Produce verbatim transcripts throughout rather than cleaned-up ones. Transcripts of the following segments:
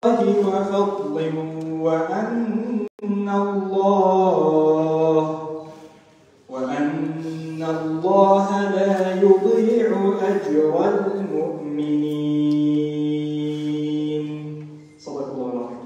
وفضل وأن الله وأن الله لا يضيع أجر المؤمنين. صدق الله العظيم.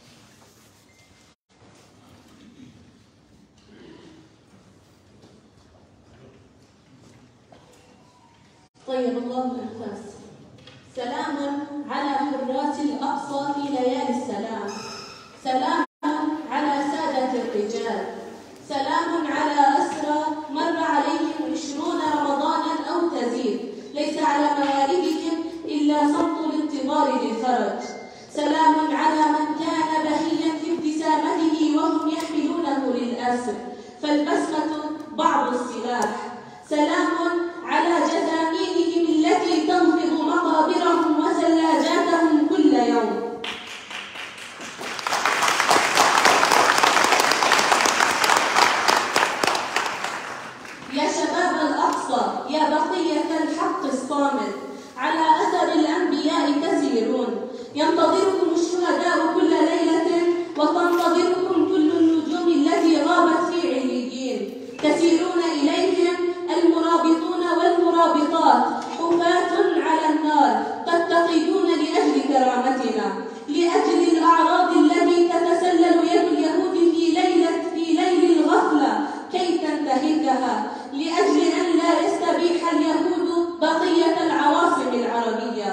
طيب الله الأنفاس. سلام على حراس الأقصى في ليالي السلام، سلام على سادة الرجال، سلام على أسرى مر عليهم عشرون رمضانا أو تزيد، ليس على مواردهم إلا صمت الانتظار للفرج. سلام على من كان بهيا في ابتسامته وهم يحملونه للأسر، فالبسمة بعض السلاح. سلام على جثامينهم التي تنفض مقابرهم وثلاجاتهم كل يوم. يا شباب الأقصى، يا بقية الحق الصامد، على أثر الأنبياء تسيرون، ينتظركم الشهداء كل ليلة وتنتظركم كل النجوم التي غابت في عليين. تسيرون إليهم المرابطون والمرابطات حفاة على النار، تتقدون لأجل كرامتنا، لأجل الأعراض التي تتسلل يد اليهود في ليلة في ليل الغفلة كي تنتهكها، لأجل أن لا يستبيح اليهود بقية العواصم العربية.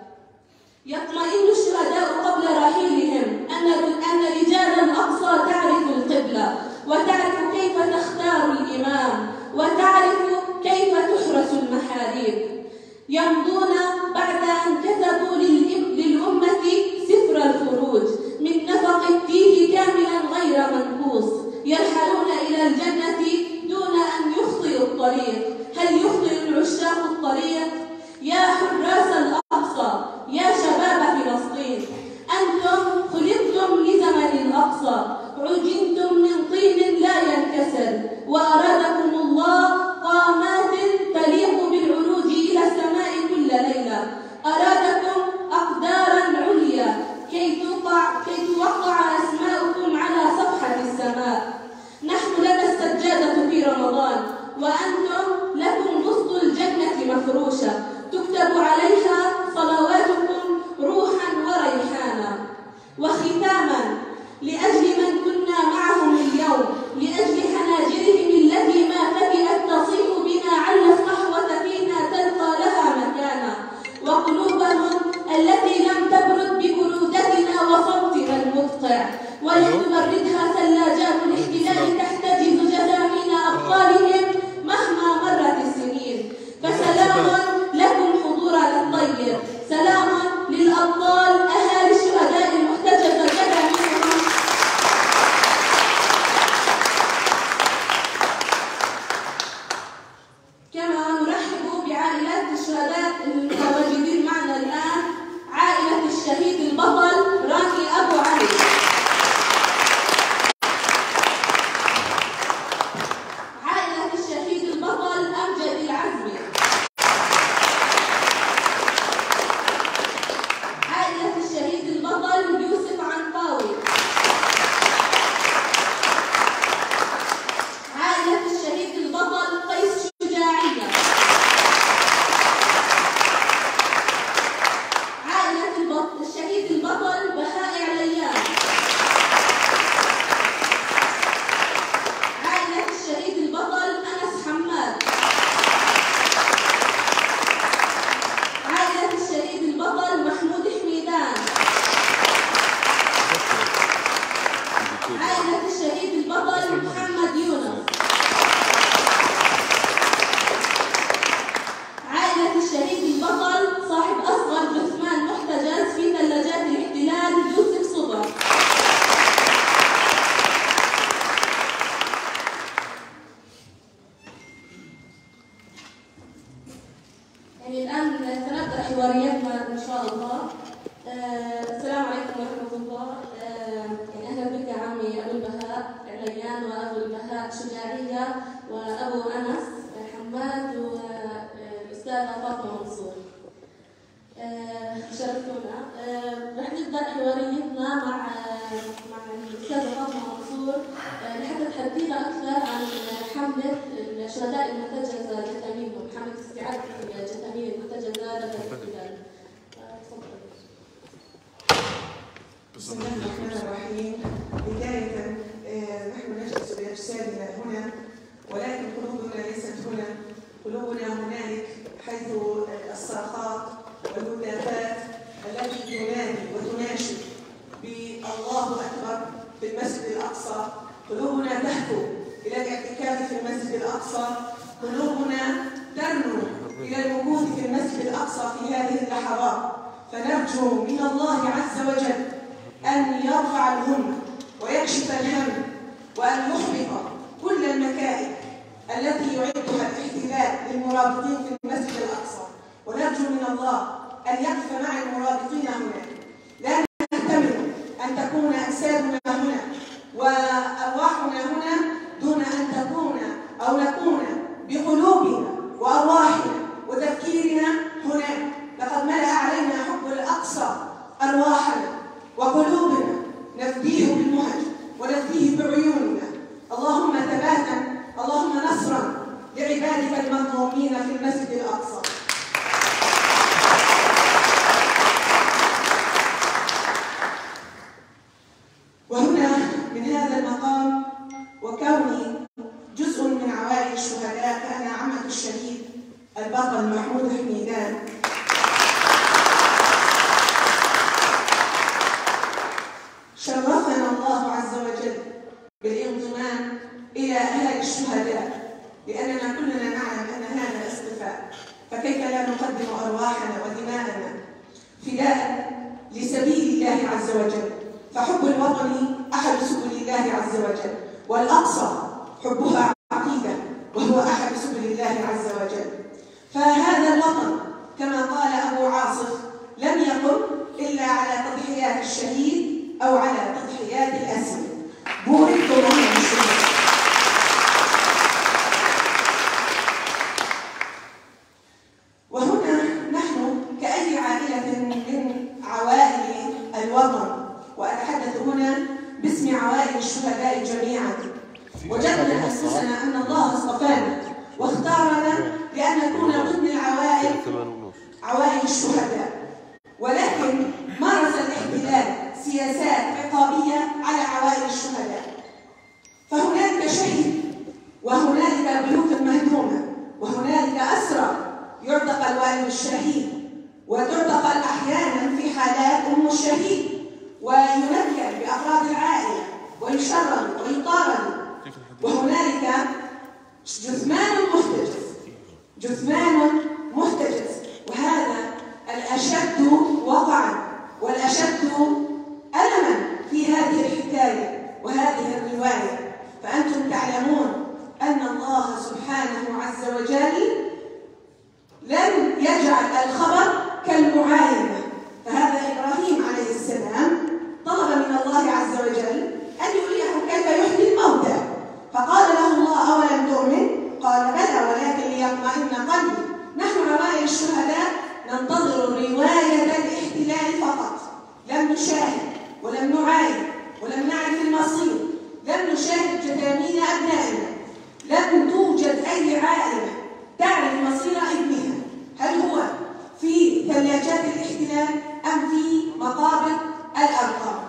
يطمئن الشهداء قبل رحيلهم أن أن رجال الأقصى تعرف القبلة، وتعرف كيف تختار الإمام، وتعرف كيف تحرس المحاريب. يمضون بعد أن كتبوا للأمة سفر الخروج من نفق التيه كاملا غير منقوص، يرحلون إلى الجنة دون أن يخطئوا الطريق. هل يخطئ العشاق الطريق؟ يا حراس الأقصى، يا شباب فلسطين، أنتم خلقتم لزمن الأقصى، عجنتم من طين لا ينكسر، وأرادكم الله قامات تليق بالعروج إلى السماء كل ليلة، أرادكم أقدارا عليا كي توقع كي توقع أسماؤكم على صفحة السماء. نحن لنا السجادة في رمضان، وأنتم لكم وسط الجنة مفروشة، تكتب عليها صلواتكم روحا وريحانا. وختاما، لأجل من كنا معهم اليوم، لأجل حناجرهم التي ما فتئت تصيح بنا على الصحوة فينا تلقى لها مكانا، وقلوبهم التي لم تبرد ببرودتنا وصوتنا المدقع، ولم تبردها ثلاجات الاحتلال تحتجز جثامين أبطالهم مهما مرت السنين. فسلام لكم حضورنا الطيب، سلام للأبطال أهالي الشهداء المحتجزة جثامينهم. كما نرحب بعائلات الشهداء المتواجدين معنا الآن، عائلة الشهيد البطل راني أبو علي، عائلة الشهيد البطل أمجد العزمي، عائلة الشهيد البطل يوسف عنقاوي، عائلة الشهيد البطل قيس شجاعية، عائلة الشهيد البطل بهاء عليان، عائلة الشهيد البطل أنس حماد، عائلة الشهيد البطل محمود حميدان، عائلة الشهيد البطل محمد يونس، عائلة الشهيد البطل صاحب أصغر جثمان محتجز في ثلاجات الاحتلال يوسف صبر. يعني الآن سنبدأ حوارياتنا إن شاء الله. آه السلام عليكم ورحمة الله. آه يعني أهلا بك عمي أبو البهاء عليان، وأبو البهاء شجاعية، وأبو أنس حماد، والأستاذة فاطمة منصور. آه شرفتونا. آه رح نبدأ حواريتنا مع مع الأستاذة فاطمة منصور لحتى تحدثينا أكثر عن حملة الشهداء المحتجزة جثامينهم، حملة استعادة الجثامين المحتجزة لدى الاحتلال. بسم الله الرحمن الرحيم. بداية نحن نجلس بأجسادنا هنا، ولكن قلوبنا ليست هنا، قلوبنا هنالك حيث الصرخات والهتافات التي تنادي وتناشد بالله أكبر في المسجد الأقصى. قلوبنا تهفو إلى الاعتكاف في المسجد الأقصى، قلوبنا ترنو إلى المكوث في المسجد الأقصى في هذه اللحظات. فنرجو من الله عز وجل أن يرفع الغمة ويكشف الهم وأن يحبط كل المكائد التي يعدها الاحتلال للمرابطين في المسجد الأقصى. ونرجو من الله أن يقف مع المرابطين هناك. لا نحتمل أن تكون أجسادنا هنا وأرواحنا هنا دون أن تكون أو نكون بقلوبنا وأرواحنا وتفكيرنا هناك. لقد ملأ علينا حب الأقصى أرواحنا وقلوبنا، نفديه بالمهج ونفديه بعيوننا. اللهم ثباتا، اللهم نصرا لعبادك المظلومين في المسجد الأقصى. وهنا من هذا المقام وكوني جزء من عوائل الشهداء، فأنا عمة الشهيد البطل محمود حميدان، شرفنا الله عز وجل بالانضمام إلى أهالي الشهداء، لأننا كلنا نعلم أن هذا اصطفاء، فكيف لا نقدم أرواحنا ودماءنا فداء لسبيل الله عز وجل. فحب الوطن أحد سبل الله عز وجل، والأقصى حبها عقيدة وهو أحد سبل الله عز وجل. فهذا الوطن كما قال أبو عاصف لم يقم إلا على تضحيات الشهيد أو على تضحيات الأسر. بوركتم الله الشهيد. وهنا نحن كأي عائلة من عوائل الوطن، وأتحدث هنا باسم عوائل الشهداء جميعا، وجدنا أنفسنا أن الله اصطفانا واختارنا لأن نكون ضمن العوائل عوائل الشهداء. ولكن مارس الاحتلال سياسات عقابية على عوائل الشهداء، فهنالك شهيد وهنالك بيوت مهدومة وهنالك أسرى يعتقل والد الشهيد، وتعتقل أحيانا في حالات أم الشهيد، وينكر بأفراد العائلة ويشرد ويطارد. وهنالك جثمان محتجز جثمان محتجز وهذا الأشد وقعا والأشد ألما في هذه الحكاية وهذه الرواية. فأنتم تعلمون أن الله سبحانه عز وجل لم يجعل الخبر كالمعاينة. فهذا إبراهيم عليه السلام طلب من الله عز وجل أن يريه كيف يحيي الموتى، فقال له الله أولم تؤمن؟ قال بلى ولكن ليطمئن قلبي. نحن عوائل الشهداء ننتظر رواية الاحتلال فقط، لم نشاهد ولم نعاين ولم نعرف المصير، لم نشاهد جثامين أبنائنا، لم توجد أي عائلة تعرف مصير ابنها، هل هو في ثلاجات الاحتلال أم في مقابر الأرقام.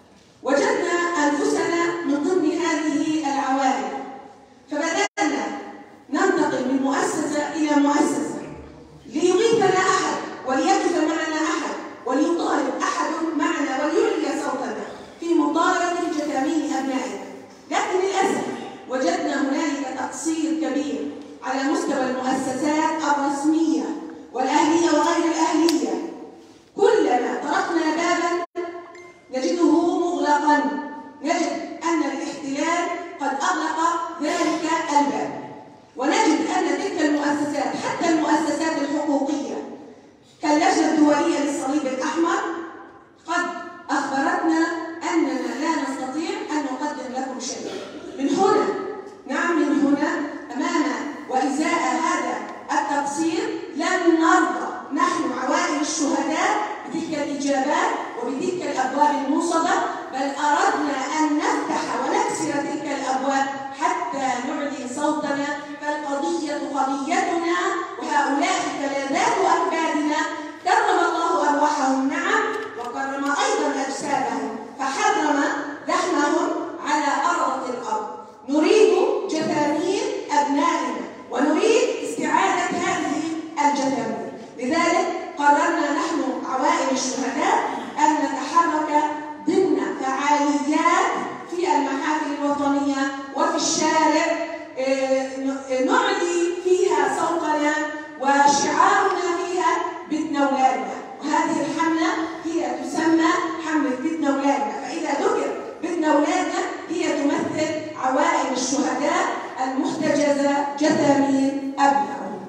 وجدنا أنفسنا من ضمن هذه العوائل، فبدأنا ننتقل من مؤسسة إلى مؤسسة ليغيثنا أحد وليقف معنا أحد وليطالب أحد معنا وليعلي صوتنا في مطالبة جثامين أبنائنا. لكن للأسف وجدنا هنالك تقصير كبير على مستوى المؤسسات الرسمية والأهلية وغير الأهلية. كلما طرقنا بابا نجده مغلقا، نجد أن الاحتلال قد أغلق ذلك الباب، ونجد أن تلك المؤسسات حتى المؤسسات الحقوقية كاللجنة الدولية للصليب الأحمر قد أخبرتنا أننا لا نستطيع أن نقدم لكم شيء. من هنا نعم من هنا أمام وإزاء هذا التقصير لن نرضى نحن عوائل الشهداء بتلك الإجابات وبتلك الأبواب الموصدة، بل أردنا أن نفتح ونكسر تلك الأبواب حتى نعلي صوتنا، فالقضية قضيتنا وهؤلاء فلذات أكبادنا. كرم الله أرواحهم نعم، وكرم أيضا أجسادهم، فحرم لحمهم على أرض الأرض. نريد جثامين أبنائنا ونريد استعادة هذه الجثامين. لذلك قررنا نحن عوائل الشهداء أن نتحرك ضمن فعاليات في المحافل الوطنية وفي الشارع، نعلي فيها صوتنا وشعارنا فيها بيتنا أولادنا. وهذه الحملة هي تسمى حملة بيتنا أولادنا، فإذا ذكر بيتنا أولادنا هي تمثل عوائل الشهداء المحتجزة جثامين أبنائهم.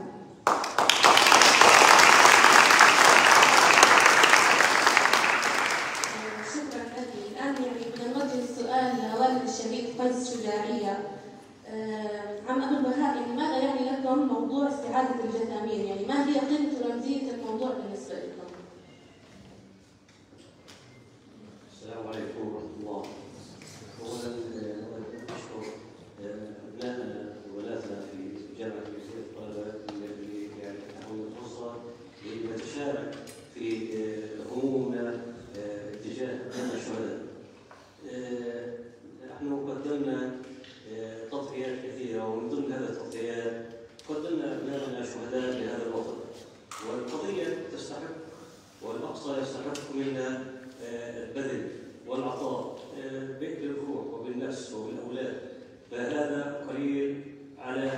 شكرا لك. الآن يعني بدنا نوجه السؤال لوالد الشهيد فايز شجاعية. عم أبو البهاء، يعني ماذا يعني لكم موضوع استعادة الجثامين؟ يعني ما هي قيمة ورمزية الموضوع بالنسبة لكم؟ السلام عليكم ورحمة الله. أولاً أشكر أبنائنا وبناتنا في جامعة الجزائر الطلبة اللي يعني أعطونا الفرصة لنتشارك في همومنا تجاه أبناء الشهداء. نحن قدمنا تضحيات كثيرة، ومن ضمن هذه التضحيات قدمنا أبنائنا شهداء لهذا الوطن، والقضية تستحق والأقصى يستحق منا البذل والعطاء بالروح وبالنفس وبالأولاد، فهذا قليل على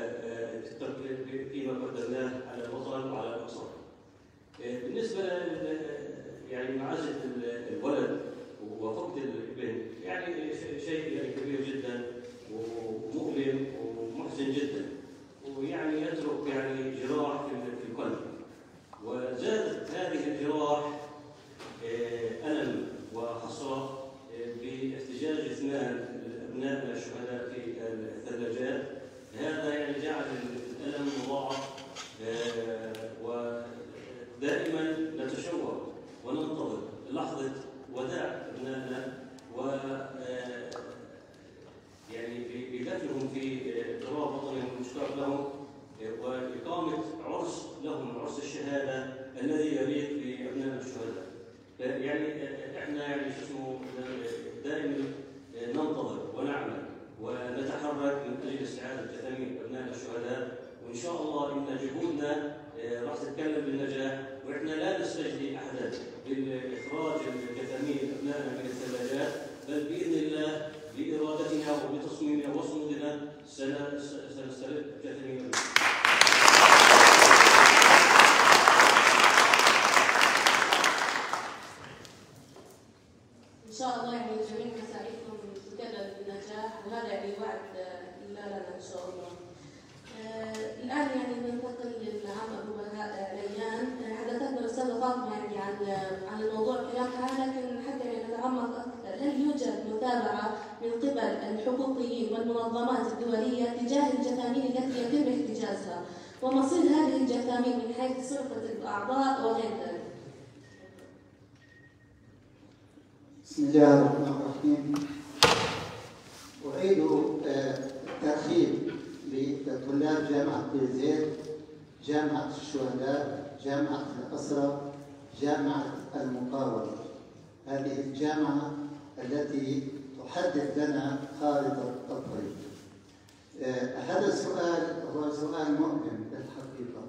فيما قدمناه على الوطن وعلى الأقصى. بالنسبة يعني معزة الولد وفقد الابن يعني شيء يعني كبير جدا ومؤلم ومحزن جدا، ويعني يترك يعني جراح في القلب، وزادت هذه الجراح ألم وحسرة باحتجاج اثنان أبنائنا الشهداء في الثلاجات. هذا يعني جعل الألم مضاعف، ودائما نتشوق وننتظر لحظة وداع أبنائنا و يعني بدفنهم في تراب وطنهم المشتاق لهم، وإقامة عرس لهم، عرس الشهادة الذي يليق بأبنائنا الشهداء. يعني احنا يعني شو اسمه دائما ننتظر ونعمل ونتحرك من اجل استعاده جثامين ابنائنا الشهداء، وان شاء الله ان جهودنا راح تتكلم بالنجاح، واحنا لا نستجدي احدا بالاخراج الجثامين ابنائنا من الثلاجات، بل باذن الله بارادتنا وبتصميمنا وصمودنا سنسترد جثامين ابنائنا. إن شاء الله يعني جميع مساعيكم تكلل بالنجاح، وهذا يعني وعد لا لنا إن شاء الله. آه الآن يعني ننتقل للعم أبو بهاء ريان. حدثتنا الأستاذة فاطمة يعني عن عن الموضوع كلامها، لكن حتى يعني نتعمق أكثر، هل يوجد متابعة من قبل الحقوقيين والمنظمات الدولية تجاه الجثامين التي يتم احتجازها، ومصير هذه الجثامين من حيث سرقة الأعضاء وغير ذلك؟ بسم الله الرحمن الرحيم. أعيد الترحيب بطلاب جامعة بيزيد، جامعة الشهداء، جامعة الأسرة، جامعة المقاومة. هذه الجامعة التي تحدد لنا خارطة الطريق. هذا السؤال هو سؤال مؤلم بالحقيقة.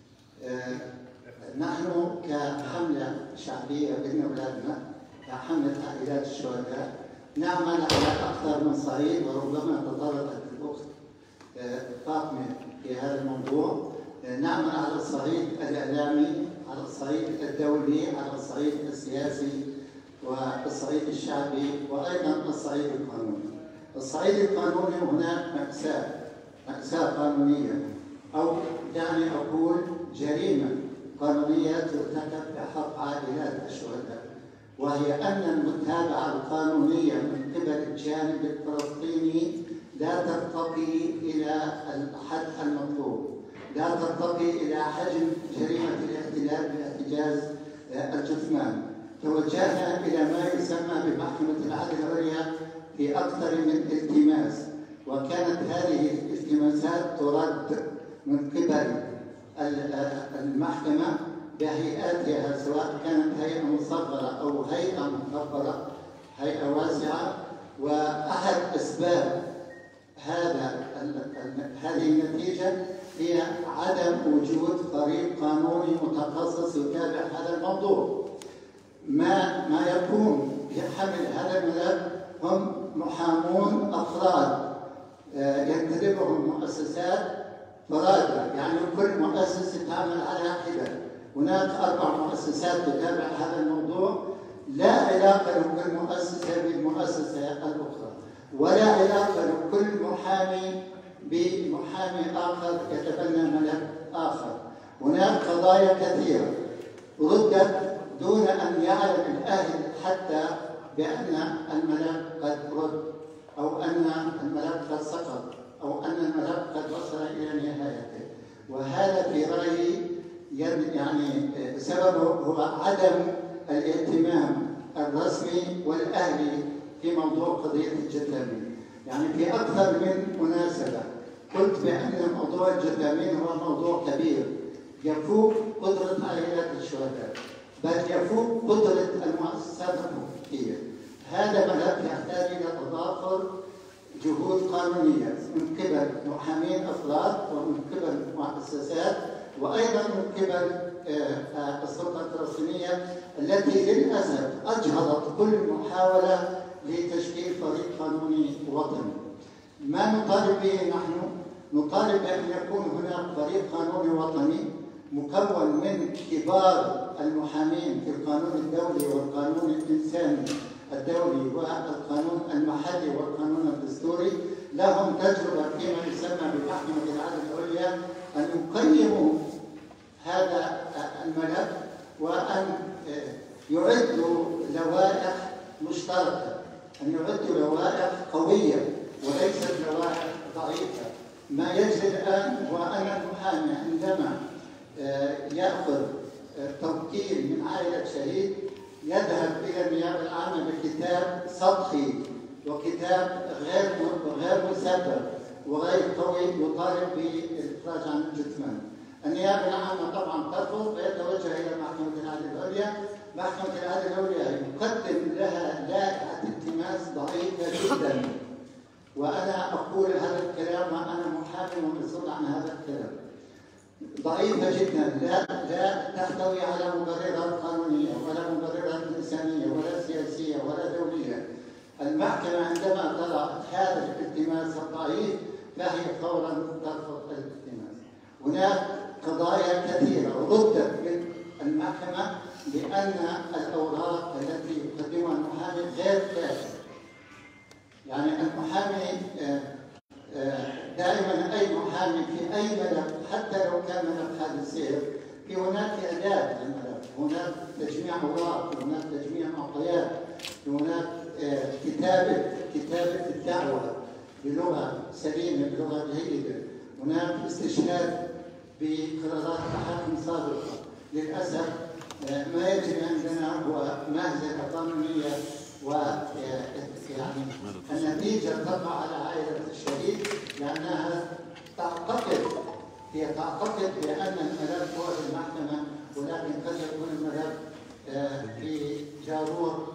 نحن كحملة شعبية بين أولادنا، كحملة عائلات الشهداء، نعمل على أكثر من صعيد، وربما تطرقت الأخت فاطمة في هذا الموضوع. نعمل على الصعيد الإعلامي، على الصعيد الدولي، على الصعيد السياسي والصعيد الشعبي، وأيضا الصعيد القانوني. الصعيد القانوني هناك مأساة، مأساة قانونية، أو يعني أقول جريمة قانونية ترتكب بحق عائلات الشهداء، وهي أن المتابعة القانونية من قبل الجانب الفلسطيني لا ترتقي إلى الحد المطلوب، لا ترتقي إلى حجم جريمة الاحتلال باحتجاز الجثمان. توجهنا إلى ما يسمى في أكثر من التماس، وكانت هذه الالتماسات ترد من قبل المحكمة بهيئاتها، سواء كانت هيئة مصغرة أو هيئة مكبرة، هيئة واسعة. وأحد أسباب هذا هذه النتيجة هي عدم وجود فريق قانوني متخصص يتابع هذا الموضوع. ما ما يكون يحمل هذا الملف هم محامون أفراد ينتدبهم مؤسسات فرادة، يعني كل مؤسسة تعمل على حدة. هناك أربع مؤسسات تتابع هذا الموضوع، لا علاقة لكل مؤسسة بالمؤسسة الأخرى، ولا علاقة لكل محامي بمحامي آخر يتبنى ملف آخر. هناك قضايا كثيرة ردت دون أن يعلم الأهل حتى بأن الملف قد رد، أو أن الملف قد سقط، أو أن الملف قد وصل إلى نهايته. وهذا في رأيي يعني سببه هو عدم الاهتمام الرسمي والأهلي في موضوع قضية الجثامين. يعني في أكثر من مناسبة قلت بأن موضوع الجثامين هو موضوع كبير يفوق قدرة عائلات الشهداء، بل يفوق قدرة المؤسسات الحقوقية. هذا ملف يحتاج إلى تضافر جهود قانونية من قبل محامين أفراد، ومن قبل مؤسسات، وأيضا من قبل السلطة الفلسطينية التي للأسف أجهضت كل محاولة لتشكيل فريق قانوني وطني. ما نطالب به نحن؟ نطالب بأن يكون هناك فريق قانوني وطني مكون من كبار المحامين في القانون الدولي والقانون الإنساني الدولي والقانون المحلي والقانون الدستوري، لهم تجربة فيما يسمى بمحكمة العدل العليا، أن يقيموا هذا الملف وأن يعدوا لوائح مشتركة، أن يعدوا لوائح قوية وليست لوائح ضعيفة. ما يجري الآن هو أن المحامي عندما يأخذ توكيل من عائلة شهيد يذهب إلى النيابة العامة بكتاب سطحي وكتاب غير غير مسبب وغير قوي يطالب بالإفراج عن الجثمان. النيابة العامة طبعا ترفض ويتوجه إلى محكمة العدل العليا. محكمة العدل العليا يقدم لها لائحة التماس ضعيفة جدا، وأنا أقول هذا الكلام وأنا محامي ومسؤول عن هذا الكلام. ضعيفة جدا، لا لا تحتوي على مبررات قانونية ولا مبررات إنسانية ولا سياسية ولا دولية. المحكمة عندما ترى هذا الالتماس الضعيف فهي فورا ترفض الالتماس. هناك قضايا كثيرة ردت من المحكمة بأن الأوراق التي يقدمها المحامي غير كافية. يعني المحامي دائما أي محامي في أي ملف حتى لو كان ملف حادث سير في هناك إعداد للملف، هناك تجميع أوراق، هناك تجميع معطيات، هناك كتابة كتابة الدعوة بلغة سليمة بلغة جيدة، هناك استشهاد بقرارات محاكم سابقة. للأسف ما يجري عندنا هو مهزلة قانونية، ويعني النتيجة تقع على عائلة الشهيد لأنها تعتقد هي تعتقد بأن الملف هو في المحكمة، ولكن قد يكون الملف في جارور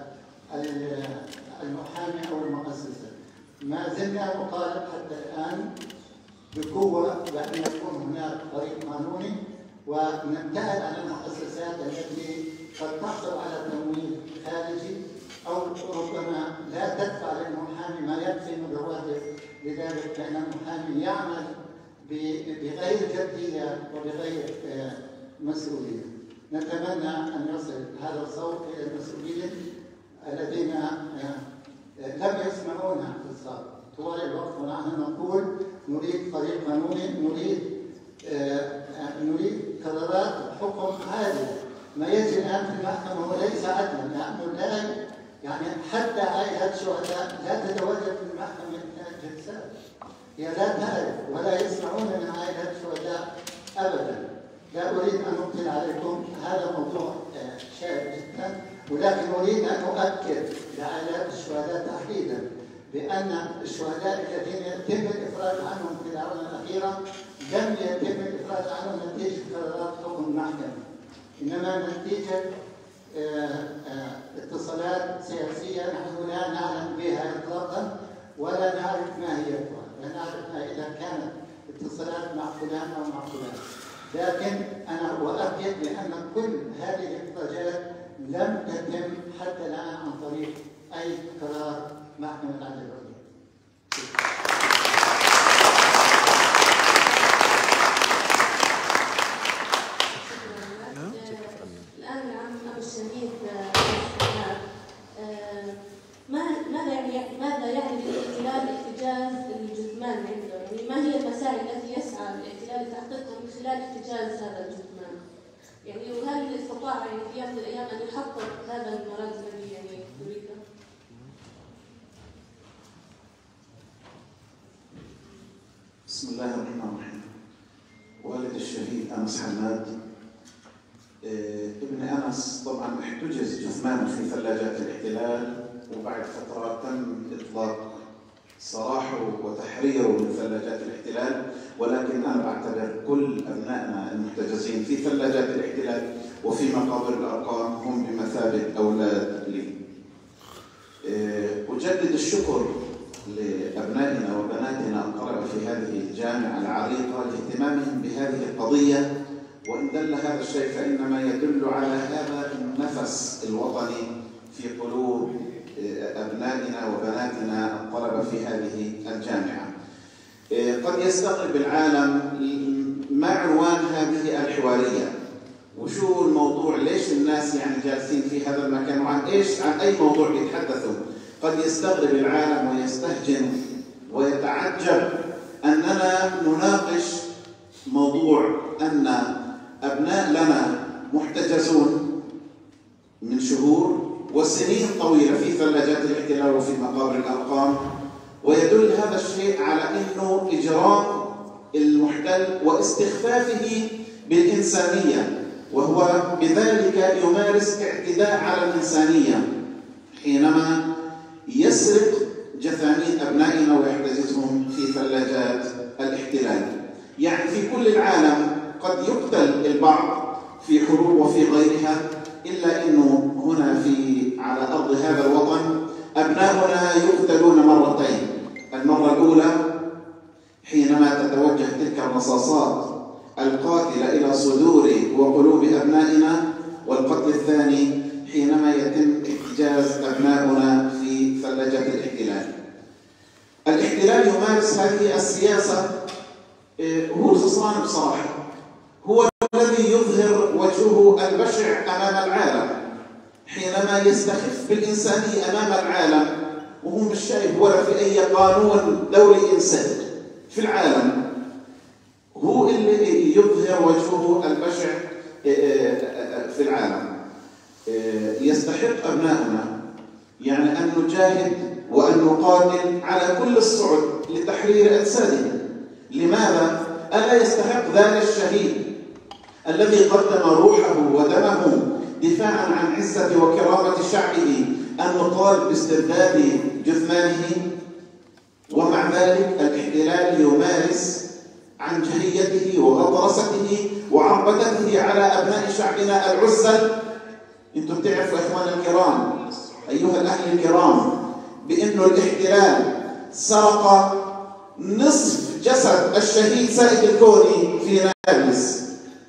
المحامي أو المؤسسة. ما زلنا نطالب حتى الآن بقوة بأن يكون هناك فريق قانوني، ونبتعد عن المؤسسات التي قد تحصل على تمويل خارجي أو ربما لا تدفع للمحامي ما يكفي من رواتب، لذلك فإن المحامي يعمل بغير جدية وبغير مسؤولية. نتمنى أن يصل هذا الصوت إلى المسؤولين الذين لم يسمعونا في السابق طوال الوقت، ونحن نقول نريد فريق قانوني، نريد نريد قرارات حكم عادل. ما يجري الآن في المحكمة هو ليس عدلا، لأنه لا يعني حتى عائلات الشهداء لا تتواجد في المحكمة جلسات، هي لا تعرف ولا يسمعون من عائلات الشهداء أبدا. لا أريد أن أطيل عليكم، هذا موضوع شائك جدا، ولكن أريد أن أؤكد لعائلات الشهداء تحديدا بأن الشهداء الذين يتم الإفراج عنهم في الآونة الأخيرة لم يتم الإفراج عنهم نتيجة قرارات حكم المحكمة، إنما نتيجة اتصالات سياسية نحن لا نعلم بها إطلاقا ولا نعرف ما هي، لا نعرف إذا كانت اتصالات مع فلان أو مع فلان. لكن أنا أؤكد بأن كل هذه الاحتجاجات لم تتم حتى الآن عن طريق أي قرار محكمة العدل العليا. الآن عن أبو الشهيد ماذا يعني ماذا يعني بالاحتلال احتجاز الجثمان عنده؟ يعني ما هي المساعي التي يسعى الاحتلال لتحقيقها من خلال احتجاز هذا الجثمان؟ يعني وهل استطاع يعني في يوم من الأيام أن يحقق هذا المراد الذي يعني يريده؟ بسم الله الرحمن الرحيم. والد الشهيد أنس حماد ابن أنس طبعا احتجز جثمانه في ثلاجات الاحتلال، وبعد فترة تم إطلاق سراحه وتحريره من ثلاجات الاحتلال، ولكن أنا بعتبر كل أبنائنا المحتجزين في ثلاجات الاحتلال وفي مقابر الأرقام هم بمثابة أولاد لي. أجدد الشكر لأبنائنا وبناتنا الطلبة في هذه الجامعة العريقة لاهتمامهم بهذه القضية، وإن دل هذا الشيء فإنما يدل على هذا النفس الوطني في قلوب أبنائنا وبناتنا الطلبة في هذه الجامعة. قد يستغرب العالم ما عنوان هذه الحوارية، وشو الموضوع، ليش الناس يعني جالسين في هذا المكان، وعن إيش عن أي موضوع بيتحدثوا. قد يستغرب العالم ويستهجن ويتعجب أننا نناقش موضوع أن أبناء لنا محتجزون من شهور وسنين طويلة في ثلاجات الاحتلال وفي مقابر الأرقام، ويدل هذا الشيء على أنه إجرام المحتل واستخفافه بالإنسانية، وهو بذلك يمارس اعتداء على الإنسانية حينما يسرق جثامين أبنائنا ويحتجزهم في ثلاجات الاحتلال. يعني في كل العالم قد يقتل البعض في حروب وفي غيرها، إلا أنه هنا في على أرض هذا الوطن أبناؤنا يقتلون مرتين. المرة الأولى حينما تتوجه تلك الرصاصات القاتلة إلى صدور وقلوب أبنائنا، والقتل الثاني حينما يتم احتجاز أبناؤنا في ثلاجات الاحتلال. الاحتلال يمارس هذه السياسة، هو الخسران بصراحة، هو الذي يظهر وجهه البشع أمام العالم حينما يستخف بالإنسانية أمام العالم، وهو مش شايف ولا في أي قانون دولي إنساني في العالم. هو اللي يظهر وجهه البشع في العالم. يستحق أبنائنا يعني أن نجاهد وأن نقاتل على كل الصعد لتحرير أجسادهم. لماذا؟ ألا يستحق ذلك الشهيد الذي قدم روحه ودمه دفاعا عن عزة وكرامة شعبه أن نطالب باسترداد جثمانه؟ ومع ذلك الاحتلال يمارس عن جهيته وغطرسته وعربدته على أبناء شعبنا العزل. أنتم تعرفوا إخواننا الكرام، أيها الأهل الكرام، بأنه الاحتلال سرق نصف جسد الشهيد سائد الكوني في نابلس،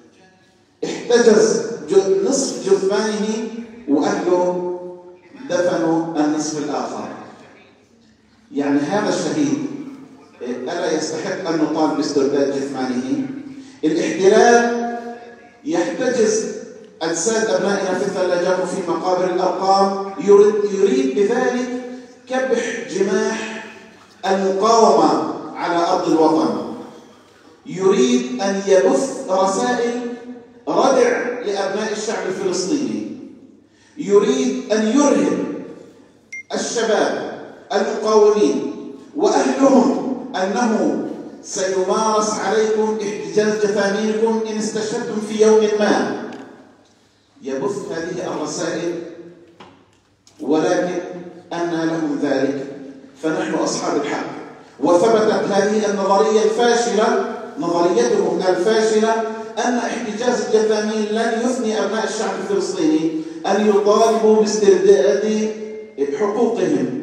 احتجز نصف جثمانه وأهله دفنوا النصف الآخر. يعني هذا الشهيد ألا يستحق أن نطالب باسترداد جثمانه؟ الاحتلال يحتجز أجساد أبنائنا في الثلاجات وفي مقابر الأرقام، يريد, يريد بذلك كبح جماح المقاومة على أرض الوطن، يريد أن يبث رسائل ردع لأبناء الشعب الفلسطيني، يريد أن يرهب الشباب المقاومين وأهلهم أنه سيمارس عليكم احتجاز جثامينكم إن استشهدتم في يوم ما. يبث هذه الرسائل، ولكن أنى لهم ذلك فنحن أصحاب الحق. وثبتت هذه النظرية الفاشلة، نظريتهم الفاشلة، أن احتجاز الجثامين لن يثني أبناء الشعب الفلسطيني أن يطالبوا باسترداد حقوقهم،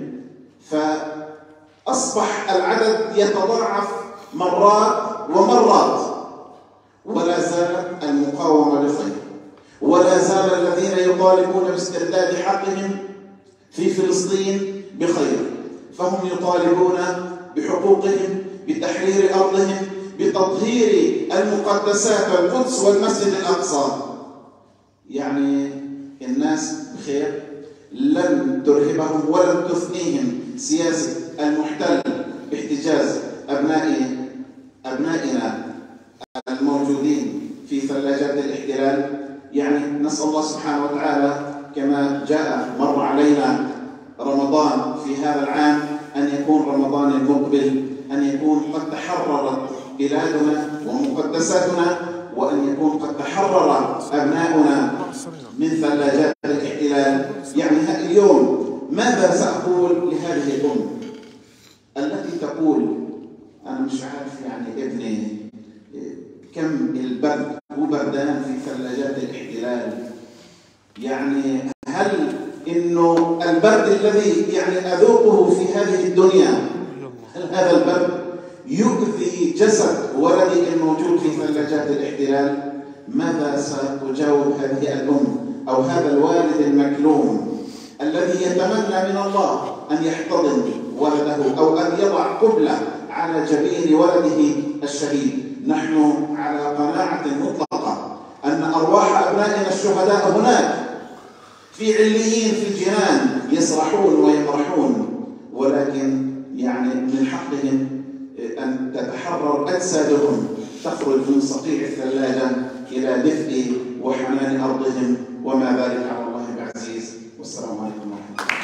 فأصبح العدد يتضاعف مرات ومرات، ولا زالت المقاومة بخير، ولا زال الذين يطالبون باسترداد حقهم في فلسطين بخير، فهم يطالبون بحقوقهم، بتحرير أرضهم، بتطهير المقدسات القدس والمسجد الأقصى. يعني الناس بخير، لن ترهبهم ولن تثنيهم سياسة المحتل باحتجاز أبناء أبنائنا الموجودين في ثلاجات الاحتلال. يعني نسأل الله سبحانه وتعالى كما جاء مر علينا رمضان في هذا العام أن يكون رمضان المقبل أن يكون قد تحررت بلادنا ومقدساتنا، وأن يكون قد تحرر أبناؤنا من ثلاجات الاحتلال. يعني اليوم ماذا سأقول لهذه الأم التي تقول أنا مش عارف يعني ابني كم البرد وبردان في ثلاجات الاحتلال؟ يعني هل إنه البرد الذي يعني أذوقه في هذه الدنيا، هل هذا البرد يؤذي جسد ولدي الموجود في ثلاجات الاحتلال؟ ماذا ستجاوب هذه الأم أو هذا الوالد المكلوم الذي يتمنى من الله أن يحتضن ولده أو أن يضع قبلة على جبين ولده الشهيد؟ نحن على قناعة مطلقة أن أرواح أبنائنا الشهداء هناك في عليين في الجنان يسرحون ويمرحون، ولكن يعني من حقهم أن تتحرر أجسادهم، تخرج من صقيع الثلاجة إلى دفء وحنان أرضهم، وما ذلك على الله بعزيز. والسلام عليكم ورحمة الله.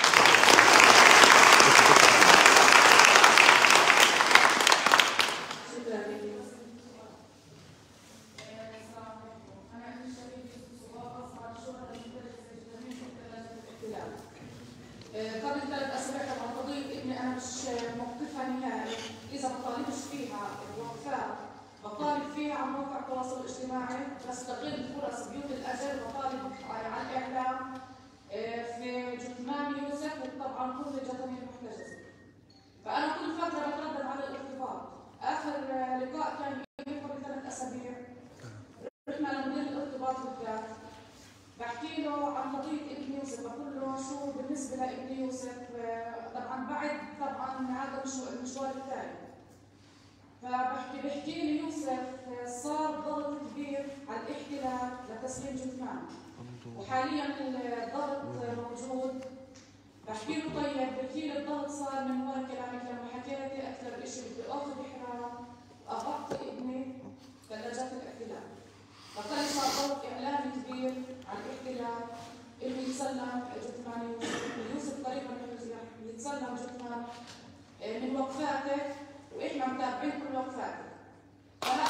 قبل ثلاث أسابيع طبعا قضية ابني أنا مش موقفها نهائي، إذا ما طالبش فيها الوقفات بطالب فيها على موقع التواصل الاجتماعي، بستغل فرص بيوت الأجل بطالب على الإعلام في جثمان يوسف وطبعا كل الجثامين المحتجزة. فأنا كل فترة بتردد على الارتباط. آخر لقاء كان قبل ثلاث أسابيع رحنا لمدير الارتباط بالذات، بحكي له عن قضية ابن يوسف، بقول له شو بالنسبة لابن يوسف، طبعا بعد طبعا هذا المشوار الثاني. فبحكي بحكي لي يوسف صار ضغط كبير على الاحتلال لتسليم جثمان، وحاليا الضغط موجود. بحكي له طيب، بحكي لي الضغط صار من ورا كلامك لما حكيتي اكثر شيء بدي اخذ احرام وابقي ابني ثلاجات الاحتلال. فطلع صار ضغط اعلامي كبير على الاحتلال انه يتسلم جثمان يوسف، يوسف قريبا يتسلم جثمان من وقفاتك، واحنا متابعين كل وقفاتك. فلا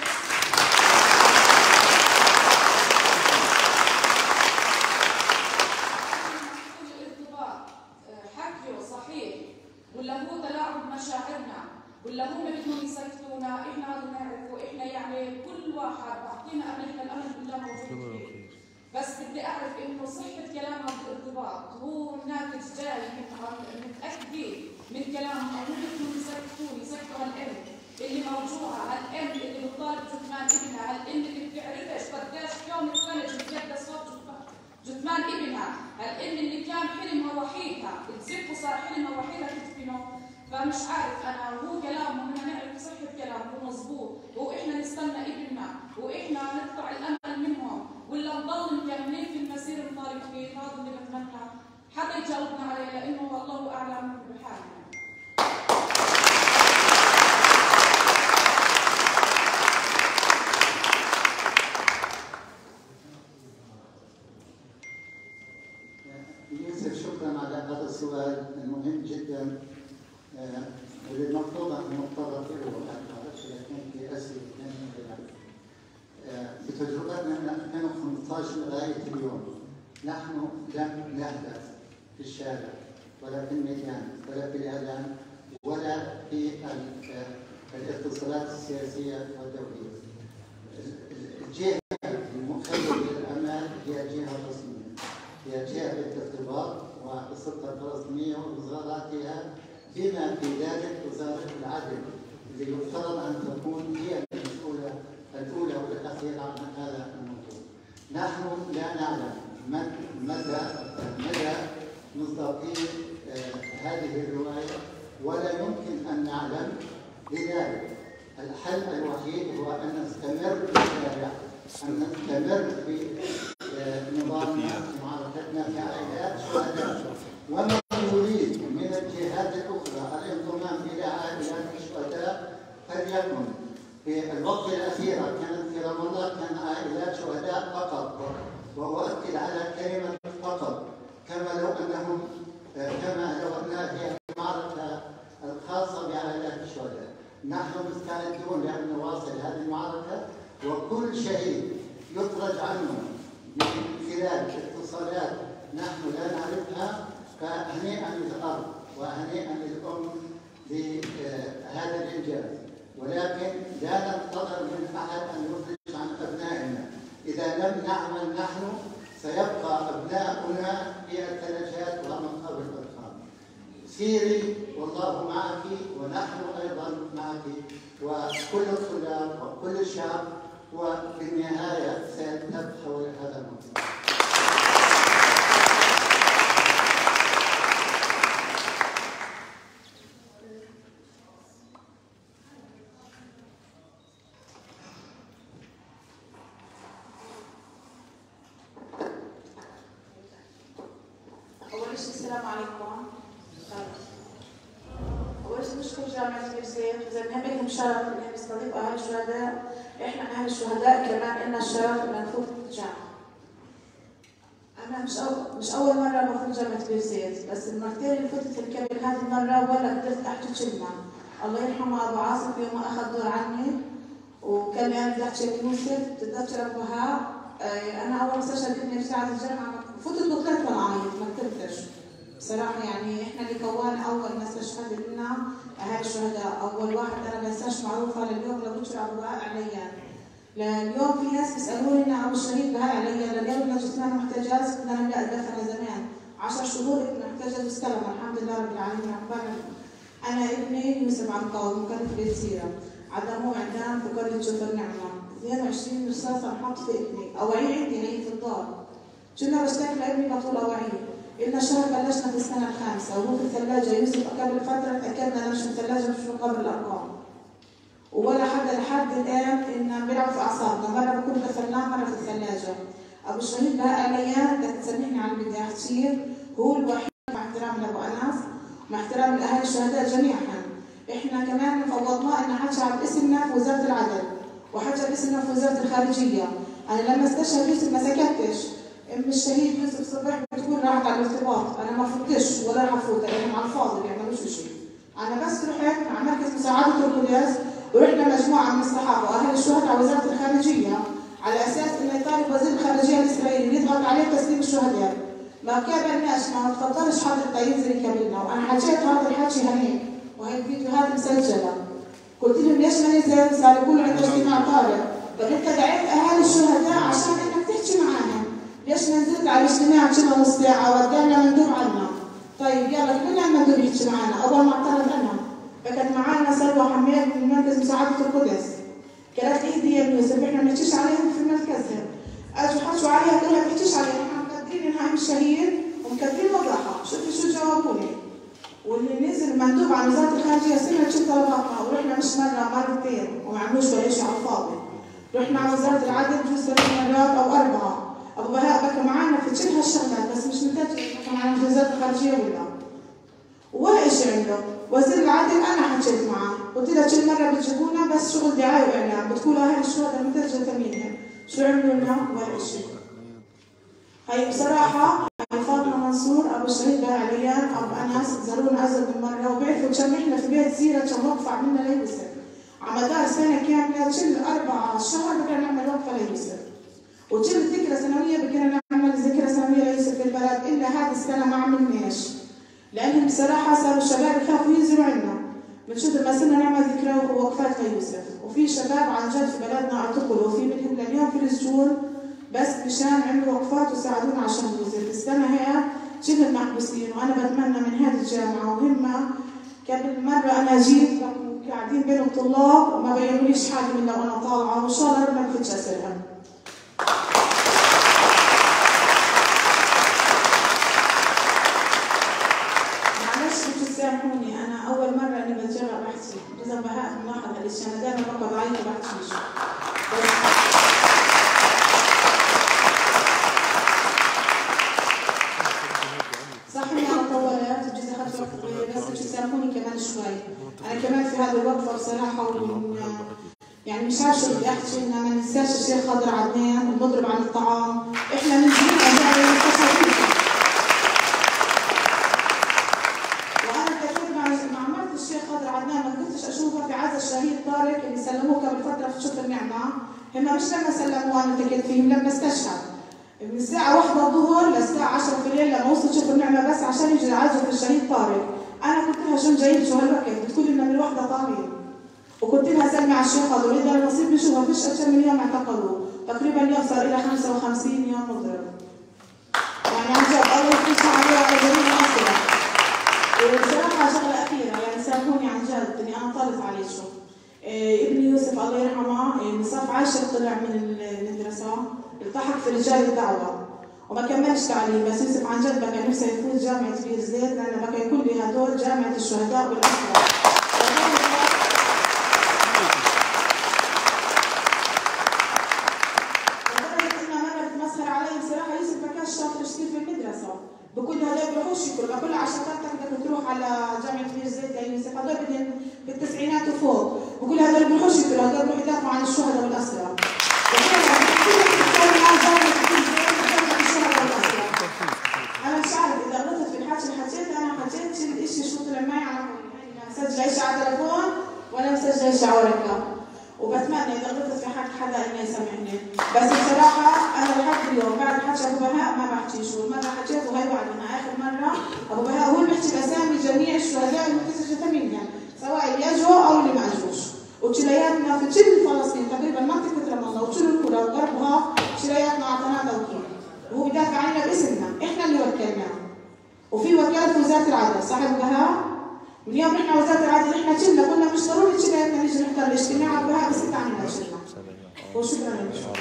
الارتباط حكيه صحيح ولا هو تلاعب بمشاعرنا ولا هم بدهم يسكتونا؟ احنا هذا نعرفه، احنا يعني كل واحد بعطينا امل، احنا الامل بالله موجود فيه. بس بدي اعرف انه صحه كلامنا بالارتباط هو ناتج جاي من متاكدين من كلامهم، او هم بدهم يسكتون يسكتوا هالام اللي موجوعه، هالام اللي بتطالب جثمان ابنها، هالام اللي بتعرفش قديش يوم اتولد بجد صوت جثمان ابنها، هالام اللي كان حلمها وحيدها تزف وصار حلمها وحيدها تدفنه. فمش عارف انا، هو كلامهم بدنا نعرف صحه كلامهم مضبوط، واحنا نستنى ابننا واحنا نقطع الامل منهم ولا نضل مكملين في المسير الطريق فيه؟ هذا اللي بتمنى حدا يجاوبنا عليه، لانه والله اعلم بحالنا. يوسف، شكرا على هذا السؤال المهم جدا، واللي المفروض ان نتطرق له. انا ما بعرفش اذا كان في اسئله ثانيه ولا لا. بتجربتنا من ألفين وخمسطعش لغايه اليوم نحن لم نهدف في الشارع ولا في الميدان ولا في الإعلام ولا في الاتصالات السياسية والدولية. الجهة المخيلة للأمال هي جهة رسمية، هي جهة الارتباط والسلطة الفلسطينية ووزاراتها بما في ذلك وزارة العدل اللي يفترض أن تكون هي المسؤولة الأولى والأخيرة عن هذا الموضوع. نحن لا نعلم مدى مدى مصداقية هذه الرواية ولا يمكن أن نعلم. لذلك الحل الوحيد هو أن نستمر في الشارع، أن نستمر في نظامنا في معركتنا في عائلات شهداء، ومن يريد من الجهات الأخرى الانضمام إلى عائلات الشهداء فليكن. في الوقت الأخيرة كانت في رام الله كان عائلات شهداء فقط، وأؤكد على كلمة فقط، كما لو أنهم كما لو أنها هي المعركة الخاصة بعائلات الشهداء. نحن مستعدون لأن نواصل هذه المعركة، وكل شهيد يخرج عنه من خلال اتصالات نحن لا نعرفها فهنيئا للأرض وهنيئا للأم لهذا الإنجاز. ولكن لا ننتظر من أحد أن يخرج عن أبنائنا. إذا لم نعمل نحن سيبقى أبناؤنا في الثلاجات ومقابر الأطفال. سيري والله معك ونحن أيضا معك وكل الطلاب وكل الشعب، وفي النهاية سيلتف حول هذا الموضوع. أول شيء السلام عليكم. أول شيء نشكر جامعة بيرزيت زي ما بكم شرف إنها بتستضيف أهل الشهداء. إحنا أهل الشهداء كمان لنا الشرف إن نفوت الجامعة. أنا مش أول مش أول مرة بفوت جامعة بيرزيت، بس المرتين اللي فتت الكبير هذه المرة ولا قدرت أحكي كلمة. الله يرحمه أبو عاصم في يوم أخذ دور عني وكان يعني بدي أحكي يوسف تتذكر أبوها. أنا أول ما استشهد ابني بساعة الجامعة فتت وطلعت وأنا عيط ما قدرتش. بصراحة يعني إحنا اللي كونا أول ما استشهد لنا أهل الشهداء. أول واحد أنا ما انساش معروفة لليوم لبكر أبو بهاء عليان. لليوم في ناس بيسألوني إن أبو الشهيد بهاء عليان، لليوم إن جثمان محتجز كنا نملأ الدفن زمان. عشر شهور ابن محتجز واستلم الحمد لله رب العالمين عقبالنا. أنا ابني يوسف عنقاوي مكلف بالسيرة عدموه عندنا في قرية شوف النعمة. اثنين وعشرين رصاصة انحط في ابني، أوعيه عندي عيد في الدار. كنا بشتكي لابني بطول أوعيه. إلنا شهر بلشنا في السنة الخامسة وهو في الثلاجة. يوسف قبل فترة تأكدنا مش في الثلاجة مش في قبل الأرقام. ولا حد لحد الآن إن بيلعب في أعصابنا، مرة بكون دفناه مرة في الثلاجة. أبو الشهيد بهاء عليان بدك تسامحني على اللي بدي أحكيه، هو الوحيد مع احترام لأبو أنس مع احترام لأهل الشهداء جميعا. إحنا كمان فوضناه إنه حكى باسمنا في وزارة العدل وحكى باسمنا في وزارة الخارجية. أنا لما استشهد يوسف ما سكتش. ام الشهيد يوسف صبح بتقول راحت على الارتباط، انا ما فتش ولا راح افوت لانهم على الفاضي ما بيعملوش شيء. انا بس رحت مع مركز مساعده القدس ورحنا مجموعه من الصحابه واهل الشهداء على وزاره الخارجيه على اساس انه يطالب وزير الخارجيه الاسرائيلي يضغط عليه تسليم الشهداء. ما كابلناش ما تفضلش حضرتك ينزل يكابلنا، وانا حكيت هذا الحكي هنيك وهي الفيديوهات مسجله. قلت لهم ليش ما ننزل؟ صار يقول عندنا اجتماع طارئ. فانت دعيت اهالي الشهداء عشان انك تحكي معاهم. ليش ما نزلت على الاجتماع كنا نص ساعة ودانا مندوب عنا؟ طيب يلا كلنا المندوب يحكي معنا، أول ما اعترض أنا. فكانت معانا سلوى حماد من مركز مساعدة القدس. قالت لي اهدي يا يوسف احنا ما نحكيش عليهم في مركزهم. اجوا حكوا عليها قالوا لها ما تحكيش عليهم، احنا مقدرين انها ام الشهيد ومكتبين وضعها، شوفي شو جاوبوني. واللي نزل مندوب عن وزارة الخارجية سمع شو طلباتنا ورحنا مش مرة مرتين وما عملوش ولا شيء على الفاضي. رحنا على وزارة العدل جوز ثلاث مرات أو أربعة. أبو بهاء بكى معانا في كل هالشغلات بس مش متأكد بكى معانا في وزارة الخارجية ولا ولا شيء عنده. وزير العدل أنا حكيت معاه قلت له كل مرة بتجيبونا بس شغل دعاية وإعلام بتقولوا أهل الشهداء مترجمة ثمينهم، شو عملوا لنا؟ ولا شيء. هي بصراحة هي فاطمة منصور أبو الشهيد بهاء عليان أبو أنس زارونا أكثر من مرة وبيعرفوا كم إحنا في بيت زيرة كم وقفة عملنا ليوسف. على مدار سنة كاملة كل أربع شهر بدنا نعمل وقفة ليوسف. وكل ذكرى سنوية بدنا نعمل ذكرى سنوية ليوسف في البلد، إلا هذه السنة ما عملناش. لأنهم بصراحة صاروا الشباب يخافوا ينزلوا عنا من شدة ما صرنا نعمل ذكرى ووقفات ليوسف، وفي شباب عن جد في بلدنا اعتقلوا وفي منهم لليوم في السجون بس مشان عملوا وقفات وساعدونا عشان يوسف. السنة هي شبه محبوسين، وأنا بتمنى من هذه الجامعة وهم قبل مرة أنا جيت قاعدين بين الطلاب وما بينوليش حاجة من لو أنا طالعة، وإن شاء الله ربنا ما يفتش أسرها. سامحوني أنا أول مرة إني بتجرأ بحكي، إذا بهاء ملاحظ هالشيء، أنا دائما بقعد أعيط وبحكيش. صح إني أنا طولت وجيت أخذت وقت طويل، بس تسامحوني كمان شوي. أنا كمان في هذه الوقفة بصراحة ومن يعني مش عارفة شو بدي أحكي، إنه ما ننساش الشيخ خضر عدنان ونضرب عن الطعام، إحنا من جميع أجيال المتصلين. الشيخ خضر عدنان ما كنتش اشوفه في عزا الشهيد طارق اللي سلموه قبل فتره في شوف النعمه، هم مش لما سلموه انا التقيت فيهم لما استشهد من الساعه واحدة الظهر للساعه عشرة في الليل لما وصل شوف النعمه بس عشان يجي عزا الشهيد طارق. انا قلت لها شو جايين شو هالوقت؟ بتقول لنا من الوحده طالعين، وقلت لها سلمي على الشيخ خضر واذا النصيب نشوفها فيش اكثر من يوم اعتقلوه، تقريبا اليوم صار الى خمسة وخمسين يوم مضرب. يعني عن جد الله يفتح عليه على جميع الاسئله. وبصراحة شغلة أخيرة يعني سامحوني عن جد إني أنا طالت عليه شو. إيه ابني يوسف الله يرحمه إيه من صف عاشر طلع من المدرسة، التحق في رجال الدعوة وما كملش تعليم، بس يوسف عن جد بقى نفسه يفوت جامعة بير زيت لأنه بقى يكون لي هدول جامعة الشهداء والأطفال. لدرجة إنها مرة بتمسخر علي بصراحة يوسف ما كانش شاطر كثير في المدرسة. بقول هذول بروحوش يكلوا، بقول له عشان خاطرك بدك تروح على جامعة بير زيت ليوسف، هذول بدهم بالتسعينات وفوق، بقول هذول بروحوش يكلوا، هذول بروحوا يدافعوا عن الشهداء والأسرى. أنا مش عارف إذا غلطت في الحكي اللي حكيته، أنا حكيت الشيء شو طلع معي على مسجلة شيء على تليفون ولا مسجلة شيء على ورقة، وبتمنى إذا غلطت في حق حدا إنه يسامحني، بس بصراحة أنا لحد اليوم بعد حكي أبو بهاء ما بحكيش، والمرة حكيت وهي بعدنا آخر مرة أبو بهاء هو اللي بيحكي بأسامي جميع الشهداء المنتسجة ثمانية سواء اللي أجوا أو اللي ما أجوش، وكلياتنا في كل فلسطين تقريبا منطقة رام الله وكل القرى وغربها كلياتنا أعطيناه توكيل، وهو بيدافع عنا باسمنا، إحنا اللي وكلناه. وفي وكالة وزارة العدل صح أبو بهاء؟ من يوم احنا وزاره العدل احنا كنا قلنا مش ضروري كنا نيجي نحضر الاجتماع بها بس انت عملنا اجتماع. وشكرا لك.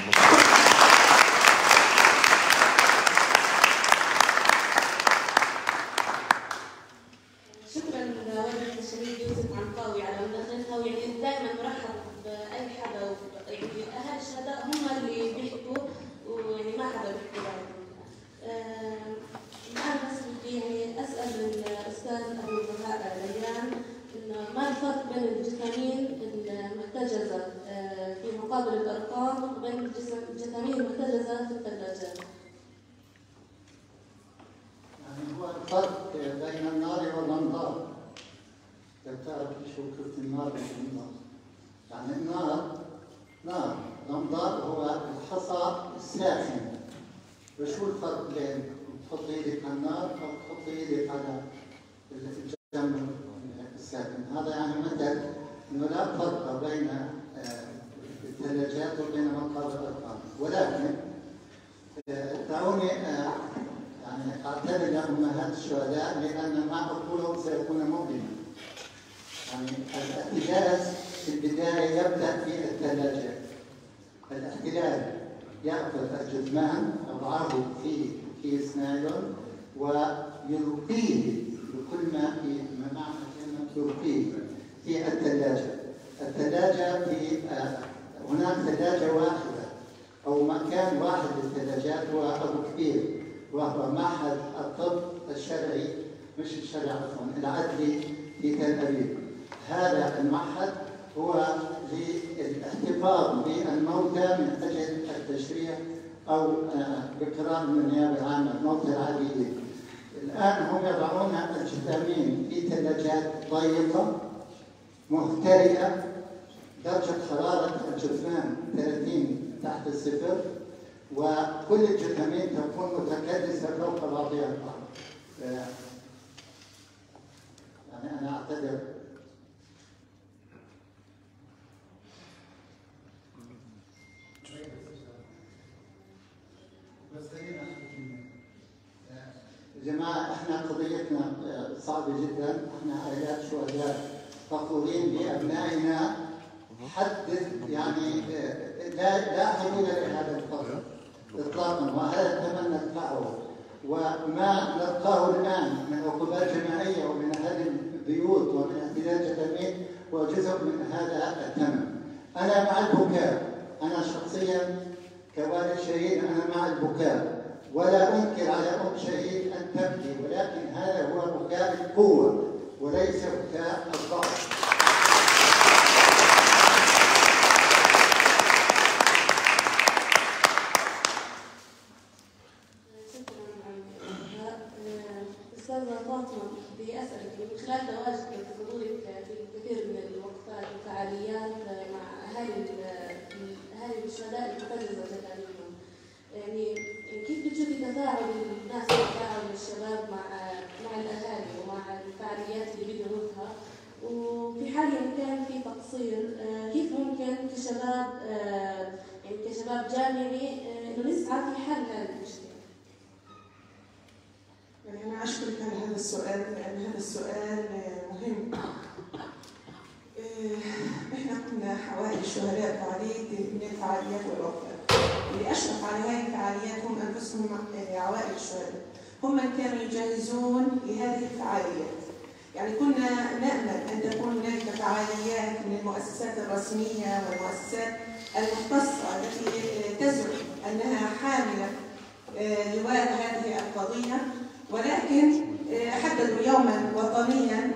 شكرا لوالد الشهيد يوسف عنقاوي على مداخلتها، ويعني دائما مرحب باي حدا، يعني اهل الشهداء هم اللي بيحكوا ويعني ما حدا بيحكي بعدهم. الان بس بدي يعني اسال الاستاذ ابو بهاء ريان ما الفرق بين الجثامين المحتجزه في مقابل الارقام وبين الجثامين المحتجزه في الثلاجات؟ يعني هو الفرق بين النار والانظار. بتعرف شو كيف النار والانظار؟ يعني النار نار، الانظار هو الحصى الساخن. وشو الفرق بين تحط ايدك على النار او تحط ايدك على الجمر الساخن؟ هذا يعني مثل انه لا فرق بين الثلاجات وبين مقابل الارقام، ولكن دعوني يعني اعتذر لامهات الشهداء لان ما اقوله سيكون مؤلما. يعني الاحتجاز في البدايه يبدا في الثلاجات. الاحتلال ياخذ الجثمان يضعه في كيس نايلون ويلقيه بكل ما في ما معنى كلمه يلقيه في الثلاجه. الثلاجه في هناك ثلاجه واحده او مكان واحد للثلاجات هو ابو كبير، وهو معهد الطب الشرعي مش الشرعي عفوا العدلي في تل ابيب. هذا المعهد هو للاحتفاظ بالموتى من اجل التشريع او باقرار من النيابه العامه الموتى العاديين. الان هم يضعون الجثامين في ثلاجات ضيقه مهترئه، درجه حراره الجثمان ثلاثين تحت الصفر، وكل الجثامين تكون متكدسه فوق بعضها البعض. أعتذر. جماعة احنا قضيتنا صعبة جدا، احنا عائلات شهداء فخورين بأبنائنا، حدث يعني لا لا حلول لهذا الفخر اطلاقا، وهذا الثمن ندفعه. وما نلقاه الان من عقوبات جماعيه ومن هذه البيوت ومن احتجاج جميل هو جزء من هذا الثمن. انا مع البكاء، انا شخصيا كوالد شهيد انا مع البكاء، ولا انكر على ام شهيد ان تبكي، ولكن هذا هو بكاء القوه وليس بكاء الضعف. أستاذة فاطمة، بدي أسألك من خلال تواجدك وحضورك في الكثير من الوقفات والفعاليات مع أهالي أهالي الشهداء المحتجزة تقريبا، يعني كيف بتشوفي تفاعل الناس وتفاعل الشباب مع مع الأهالي ومع الفعاليات اللي بيديروها؟ وفي حال إن كان في تقصير كيف ممكن كشباب يعني كشباب جامعي إنه نسعى في حل هذه المشكلة؟ يعني أنا أشكرك على هذا السؤال لأن هذا السؤال مهم. إحنا كنا حوالي الشهداء فعالية من الفعاليات والوقفات. اللي أشرف على هذه الفعاليات هم أنفسهم عوائل الشهداء. هم من كانوا يجهزون لهذه الفعاليات. يعني كنا نأمل أن تكون هناك فعاليات من المؤسسات الرسمية والمؤسسات المختصة التي تزعم أنها حاملة لواء هذه القضية، ولكن حددوا يوما وطنيا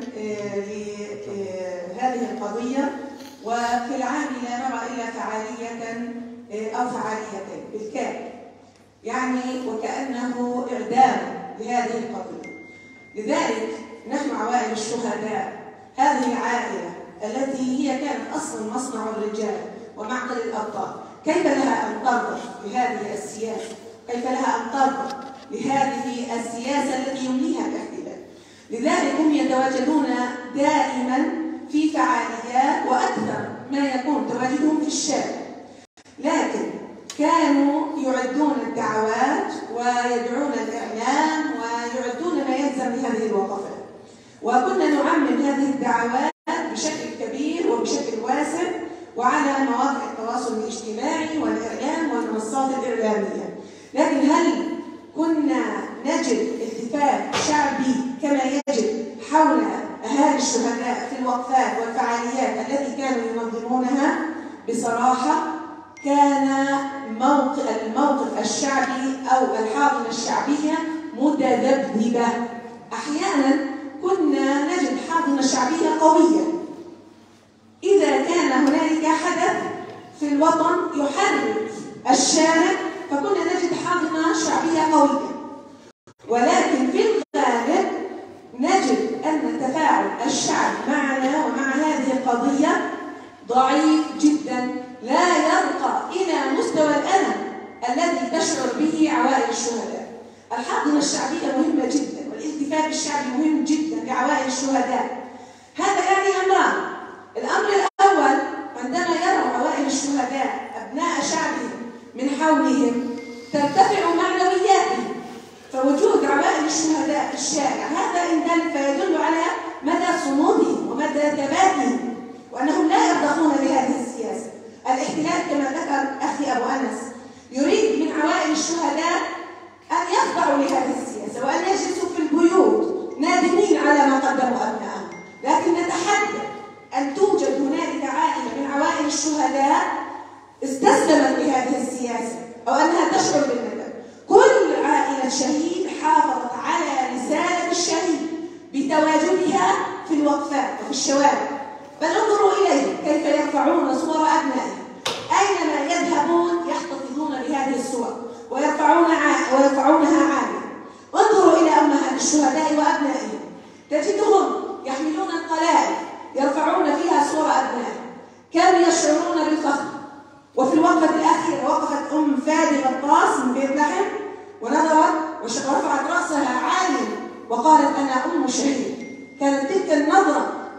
لهذه القضية، وفي العام لا نرى إلا فعالية أو فعاليتين بالكامل، يعني وكأنه إعدام لهذه القضية. لذلك نحن عوائل الشهداء، هذه العائلة التي هي كانت أصلا مصنع الرجال ومعقل الأبطال، كيف لها أن ترضى بهذه السياسة؟ كيف لها أن ترضى لهذه السياسة التي يمليها الاحتلال؟ لذلك هم يتواجدون دائما في فعاليات، وأكثر ما يكون تواجدهم في الشارع، لكن كانوا يعدون الدعوات ويدعون الإعلام ويعدون ما يلزم لهذه الوقفات، وكنا نعمم هذه الدعوات بشكل كبير وبشكل واسع وعلى مواقع التواصل الاجتماعي والإعلام والمنصات الإعلامية. لكن هل كنا نجد التفاف شعبي كما يجب حول أهالي الشهداء في الوقفات والفعاليات التي كانوا ينظمونها؟ بصراحة كان موقف الموقف الشعبي أو الحاضنة الشعبية متذبذبة. أحيانا كنا نجد حاضنة شعبية قوية إذا كان هنالك حدث في الوطن يحرك الشارع، فكنا نجد حاضنة شعبية قوية، ولكن في الغالب نجد أن تفاعل الشعب معنا ومع هذه القضية ضعيف جدا، لا يرقى إلى مستوى الألم الذي تشعر به عوائل الشهداء. الحاضنة الشعبية مهمة جدا، والالتفاف الشعبي مهم جدا لعوائل الشهداء. هذا يعني أمران: الأمر الأول، عندما يروا عوائل الشهداء أبناء شعبهم من حولهم ترتفع معنوياتهم، فوجود عوائل الشهداء في الشارع هذا إن دل فيدل على مدى صمودهم ومدى ثباتهم، وأنهم لا يرضخون بهذه السياسة. الاحتلال كما ذكر أخي أبو أنس يريد من عوائل الشهداء أن يخضعوا لهذه السياسة وأن يجلسوا في البيوت نادمين على ما قدموا أبنائهم، لكن نتحدى أن توجد هنالك عائلة من عوائل الشهداء استسلمت لهذه السياسة أو أنها تشعر بالندم. كل عائلة شهيد حافظت على رسالة الشهيد بتواجدها في الوقفات وفي الشوارع، بل انظروا إليه كيف يرفعون صور أبنائهم، أينما يذهبون يحتفظون بهذه الصور ويرفعون ويرفعونها عالية. انظروا إلى أمهات الشهداء وأبنائهم، تجدهم يحملون القلائد يرفعون فيها صور أبنائهم، كانوا يشعرون بالفخر. وفي الوقفة الأخيرة وقفت أم فادي غطاس من بيت لحم ونظرت ورفعت رأسها عاليا وقالت: أنا أم شهيد. كانت تلك النظرة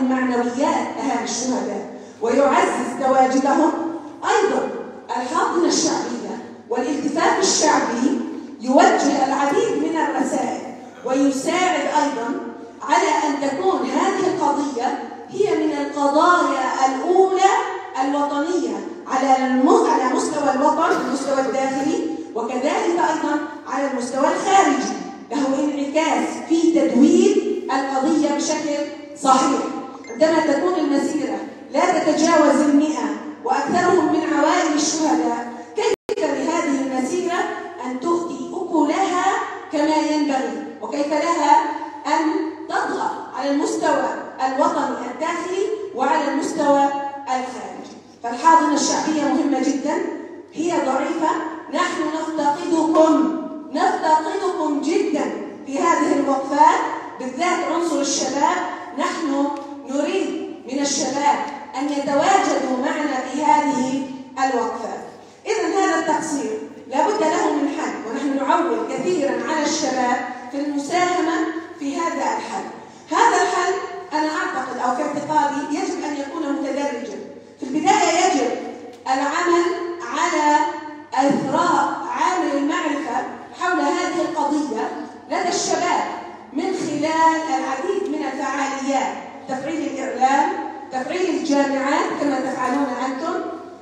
من معنويات أهالي الشهداء ويعزز تواجدهم. أيضا الحاضنة الشعبية والالتفاف الشعبي يوجه العديد من الرسائل ويساعد أيضا على أن تكون هذه القضية هي من القضايا الأولى الوطنية على على مستوى الوطن، المستوى الداخلي، وكذلك أيضا على المستوى الخارجي، له انعكاس في تدوير القضية بشكل صحيح. عندما تكون المسيرة لا تتجاوز المئة وأكثرهم من عوائل الشهداء، كيف لهذه المسيرة أن تؤتي أكلها كما ينبغي، وكيف لها أن تضغط على المستوى الوطني الداخلي وعلى المستوى الخارجي. فالحاضنة الشعبية مهمة جدا، هي ضعيفة، نحن نفتقدكم نفتقدكم جدا في هذه الوقفات، بالذات عنصر الشباب. نحن نريد من الشباب أن يتواجدوا معنا في هذه الوقفات. إذن هذا التقصير لابد له من حل، ونحن نعول كثيرا على الشباب في المساهمة في هذا الحل. هذا الحل أنا أعتقد أو في اعتقادي يجب أن يكون متدرجا. في البداية يجب العمل على إثراء عامل المعرفة حول هذه القضية لدى الشباب من خلال العديد من الفعاليات، تفعيل الإعلام، تفعيل الجامعات كما تفعلون أنتم،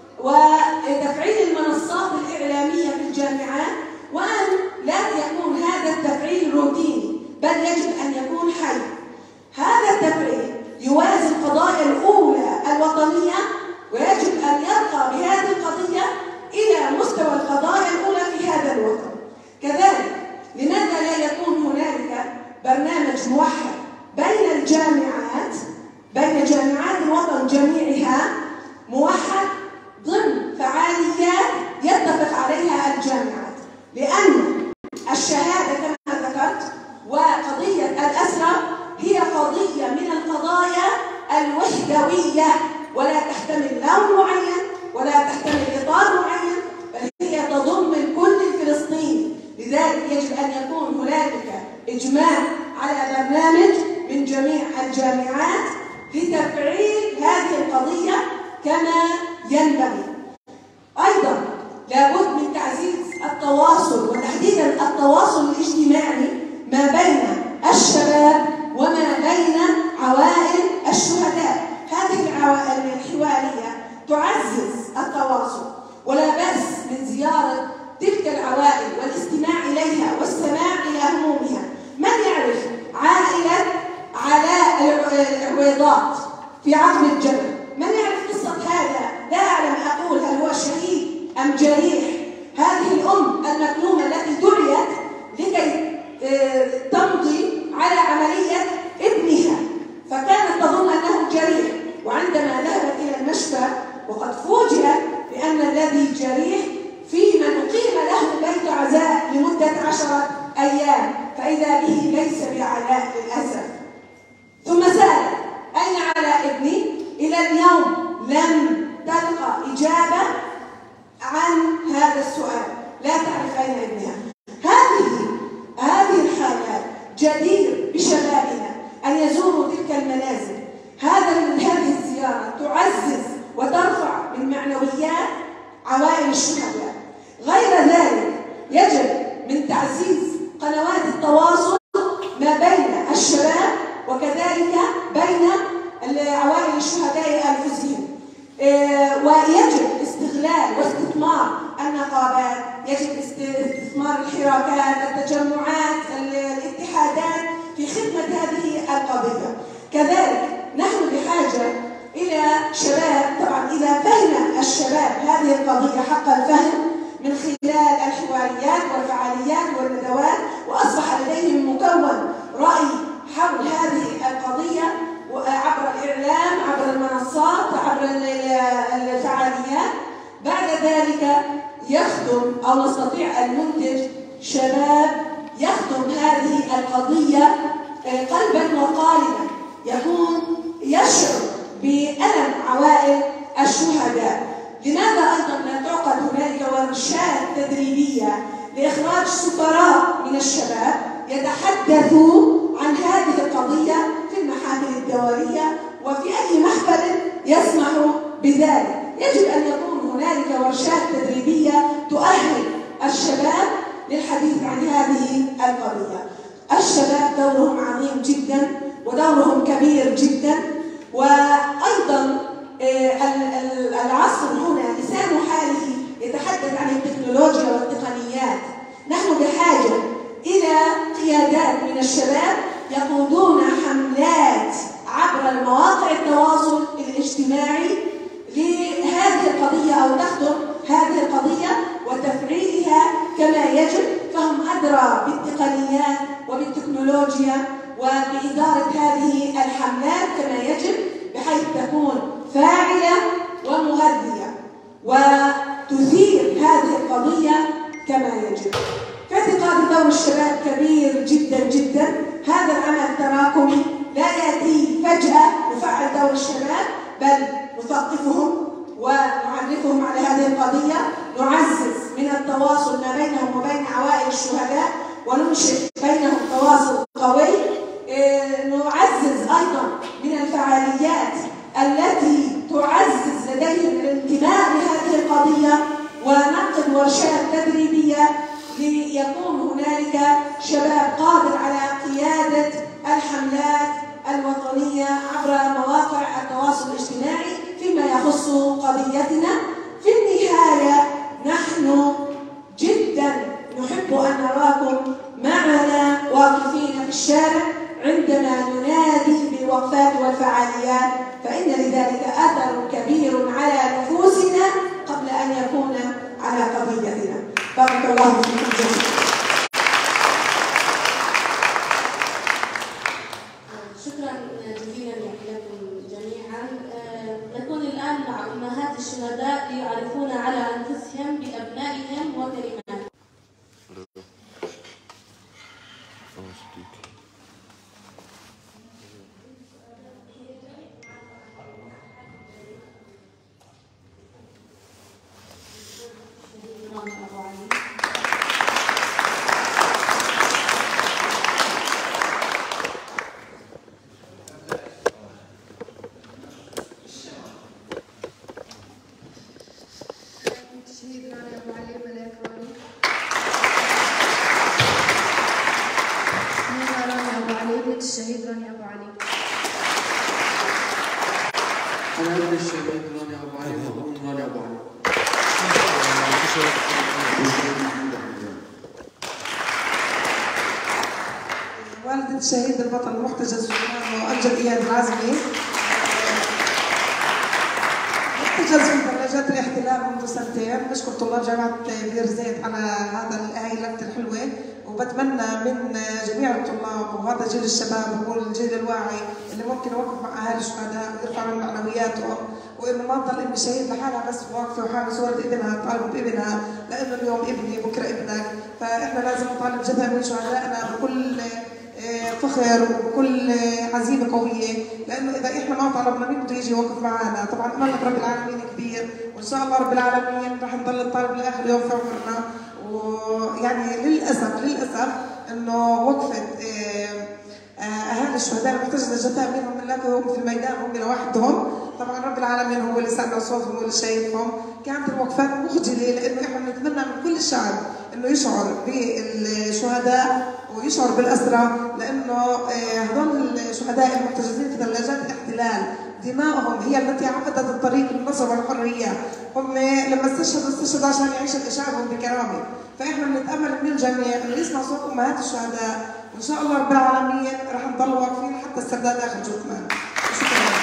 وتفعيل المنصات الإعلامية في الجامعات، وأن لا يكون هذا التفعيل روتيني بل يجب أن يكون حي. هذا التفعيل يوازي القضايا الأولى الوطنية، ويجب أن يرقى بهذه القضية إلى مستوى القضايا الأولى في هذا الوطن. كذلك لماذا لا يكون هنالك برنامج موحد بين الجامعات، بين جامعات الوطن جميعها، موحد ضمن فعاليات يتفق عليها الجامعات، لأن الشهادة كما ذكرت وقضية الأسرى هي قضية من القضايا الوحدوية، ولا تحتمل لون معين ولا تحتمل إطار معين، بل هي تضم الكل الفلسطيني. لذلك يجب أن يكون هنالك إجماع على برنامج من جميع الجامعات لتفعيل هذه القضية كما ينبغي. أيضا لابد من تعزيز التواصل، وتحديدا التواصل الاجتماعي ما بين الشباب وما بين عوائل الشهداء. هذه العوائل الحوارية تعزز التواصل، ولا بأس من زيارة تلك العوائل والاستماع إليها والسماع إلى همومها. من يعرف عائلة علاء العويضات في عقب الجبل؟ من يعرف قصة هذا؟ لا أعلم أقول هل هو شهيد أم جريح. هذه الأم المكلومة التي دعيت لكي تمضي على عملية ابنها، فكانت تظن أنه جريح، وعندما ذهبت إلى المشفى وقد فوجئت بأن الذي جريح في من أقيم له بيت عزاء لمدة عشرة أيام، فإذا به ليس بعلاء للأسف. ثم سأل: أين علاء ابني؟ إلى اليوم لم تلقى إجابة عن هذا السؤال، لا تعرف أين ابنها. هذه هذه الحالات جدير بشبابنا أن يزوروا تلك المنازل. هذا هذه الزيارة تعزز وترفع من معنويات عوائل الشهداء. غير ذلك يجب من تعزيز قنوات التواصل ما بين الشباب وكذلك بين عوائل الشهداء أنفسهم، ويجب استغلال واستثمار النقابات، يجب استثمار الحراكات، التجمعات، الاتحادات في خدمة هذه القضية. كذلك نحن بحاجة إلى شباب، طبعا إذا فهم الشباب هذه القضية حق الفهم من خلال الحواريات والفعاليات والندوات، وأصبح لديهم مكون رأي حول هذه القضية عبر الإعلام، عبر المنصات، عبر الفعاليات، بعد ذلك يخدم أو نستطيع أن ننتج شباب يخدم هذه القضية قلبا وقالبا، يكون يشعر بألم عوائل الشهداء. لماذا أيضا لا تعقد هنالك ورشات تدريبية لإخراج سفراء من الشباب يتحدثوا عن هذه القضية في المحافل الدولية؟ الدولية وفي أي محفل يسمح بذلك. يجب أن يكون هنالك ورشات تدريبية تؤهل الشباب للحديث عن هذه القضية. الشباب دورهم عظيم جدا ودورهم كبير جدا، وأيضا العصر هنا لسان حاله يتحدث عن التكنولوجيا والتقنيات. نحن بحاجة إلى قيادات من الشباب يقودون حملات عبر المواقع التواصل الاجتماعي لهذه القضية أو تخدم هذه القضية وتفعيلها كما يجب، فهم أدرى بالتقنيات وبالتكنولوجيا وبإدارة هذه الحملات كما يجب، بحيث تكون فاعلة ومغذية وتثير هذه القضية كما يجب. في اعتقادي دور الشباب كبير جدا جدا. هذا العمل تراكمي لا يأتي فجأة نفعل دور الشباب، بل نثقفهم ونعرفهم على هذه القضية، نعزز من التواصل ما بينهم وبين عوائل الشهداء وننشئ بينهم تواصل قوي. نعزز أيضا من الفعاليات التي تعزز لديهم الانتماء لهذه القضية، ونعقد ورشات تدريبية ليكون هنالك شباب قادر على قيادة الحملات الوطنية عبر مواقع التواصل الاجتماعي فيما يخص قضيتنا. في النهاية نحن جدا نحب أن نراكم معنا واقفين في الشارع عندما ننادي بالوقفات والفعاليات، فإن لذلك أثر كبير على نفوسنا قبل أن يكون على قضيتنا. بارك الله فيكم جميعا. شكرا جزيلا لكم جميعا. نكون الآن مع أمهات الشهداء يعرفون على أنفسهم بأبنائهم وكلمات. الشهيد راني أبو علي. أنا ابن الشهيد راني أبو علي وأم راني أبو علي. والدة الشهيد البطل المحتجز وأمجد إياد العازمي، محتجز في ثلاجات الاحتلال منذ سنتين. بشكر طلاب جامعة بير زيت على هذا هاي اللفتة الحلوة، وبتمنى من جميع الطلاب وهذا جيل الشباب هو الجيل الواعي اللي ممكن يوقف مع اهالي الشهداء ويرفع من معنوياتهم، وانه ما تضل ام الشهيد لحالها بس واقفه وحامله ولد ابنها طالب بابنها، لانه اليوم ابني بكره ابنك، فاحنا لازم نطالب جميع من شهدائنا بكل فخر وبكل عزيمه قويه، لانه اذا احنا ما طالبنا مين بده يجي يوقف معنا؟ طبعا املنا برب العالمين كبير، وان شاء الله رب العالمين رح نضل نطالب لاخر يوم في عمرنا. ويعني للاسف للاسف انه وقفه اهالي الشهداء المحتجزه جثث منهم نلاقيهم في الميدان هم لوحدهم، طبعا رب العالمين هو اللي سمع صوتهم واللي شايفهم. كانت الوقفات مخجله، لانه احنا بنتمنى من كل الشعب انه يشعر بالشهداء ويشعر بالاسرى، لانه هذول الشهداء المحتجزين في ثلاجات الاحتلال دماؤهم هي التي عقدت الطريق للنصر والحريه. هم لما استشهدوا استشهدوا عشان يعيش شعبهم بكرامه، فاحنا بنتامل من الجميع انه يسمع صوت امهات الشهداء، وان شاء الله رب العالمين رح نضل واقفين حتى السرداد اخر جثمان. شكرا.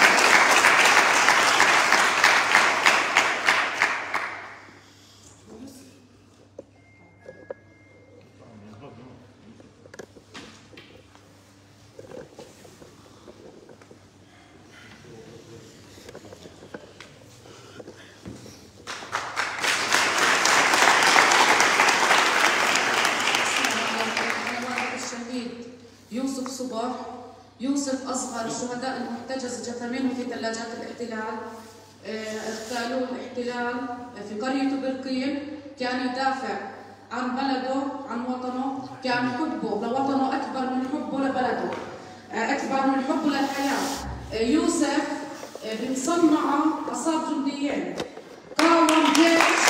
يوسف صباح. يوسف أصغر الشهداء المحتجز جثمانهم في ثلاجات الاحتلال. اغتالوه الاحتلال في قرية برقين. كان يدافع عن بلده عن وطنه، كان حبه لوطنه أكبر من حبه لبلده، أكبر من حبه للحياة. يوسف بمصنعة أصاب جنديين قاوم جيش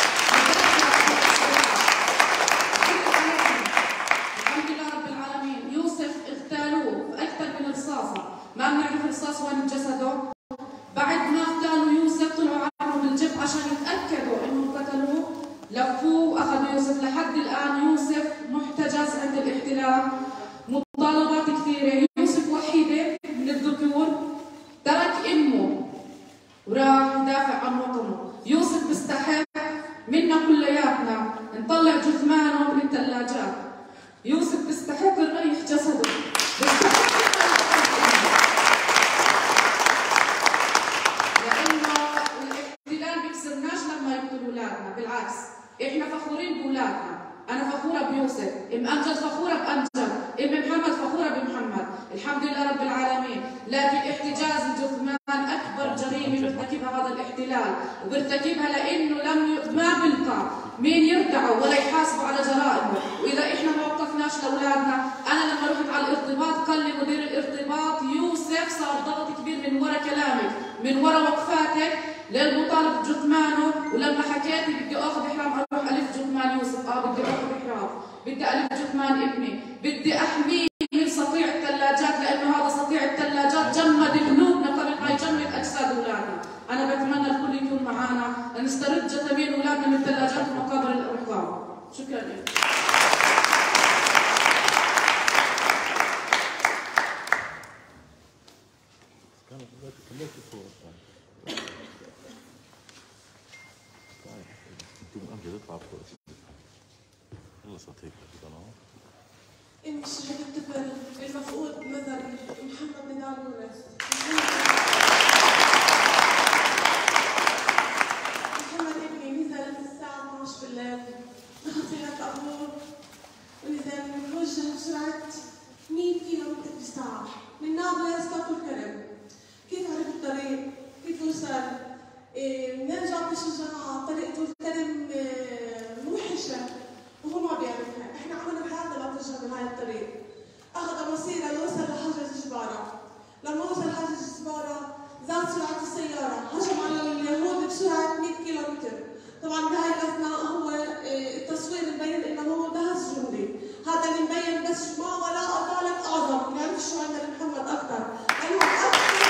الحمد لله رب العالمين. يوسف اغتالوه بأكثر من رصاصة، ما بنعرف الرصاص وين جسده. بعد ما اغتالوا يوسف طلعوا عنه بالجيب عشان يتأكدوا انهم قتلوه، لفوه واخذوا يوسف. لحد الآن يوسف محتجز عند الاحتلال، مطالبات كثيرة. يوسف وحيدة من الذكور، ترك امه وراح يدافع عن وطنه. يوسف بيستحق منا كلياتنا نطلع جثمانه من الثلاجات. يوسف بيستحق نريح جسده، بيستحق لانه الاحتلال بيكسرناش لما يقتل اولادنا، بالعكس احنا فخورين باولادنا. انا فخوره بيوسف، ام امجد فخوره بامجد، ام محمد فخوره بمحمد، الحمد لله رب العالمين. لكن احتجاز الجثمان اكبر جريمه بيرتكبها هذا الاحتلال، وبيرتكبها لانه لم ي... ما بلقى مين يردعه ولا يحاسبه على جرائمه. واذا احنا ما وقفناش لاولادنا، انا لما رحت على الارتباط قال لي مدير الارتباط يوسف صار ضغط كبير من ورا كلامك، من ورا وقفاتك للمطالب بجثمانه. ولما حكيت بدي اخذ احرام اروح الف جثمان يوسف، اه بدي اخذ احرام، بدي الف جثمان ابني، بدي احميه من سطيع الثلاجات، لانه هذا سطيع الثلاجات جمد قلوبنا قبل ما يجمد اجساد اولادنا. انا بتمنى الكل يكون معنا لنسترد جثامين اولادنا من الثلاجات ومقابر الارقام. شكرا لك. إني شهدت الطفل المفقود نظري محمد نضال يونس. محمد ابني نزل الساعة اثنعش بالليل بخطيرة أبوه، ونزل وجه بسرعة مية كيلو متر بالساعة من نابلس لطول كرم. كيف عرف الطريق؟ كيف وصل؟ إيه نرجع بشجاعة. طريق طول كرم موحشة وهو ما بيعرفها. احنا عملنا بحياتنا لا تجرب هاي الطريق. اخذ مسيره لوصل لحجز جباره. لما وصل حجز جباره زاد سرعه السياره، هجم على اليهود بسرعه مية كيلو متر. طبعا بهاي الاثناء هو التصوير مبين انه هو دهس جندي، هذا اللي مبين بس ما وراء ذلك اعظم. ما بنعرف شو عندنا محمد اكثر، لانه اكثر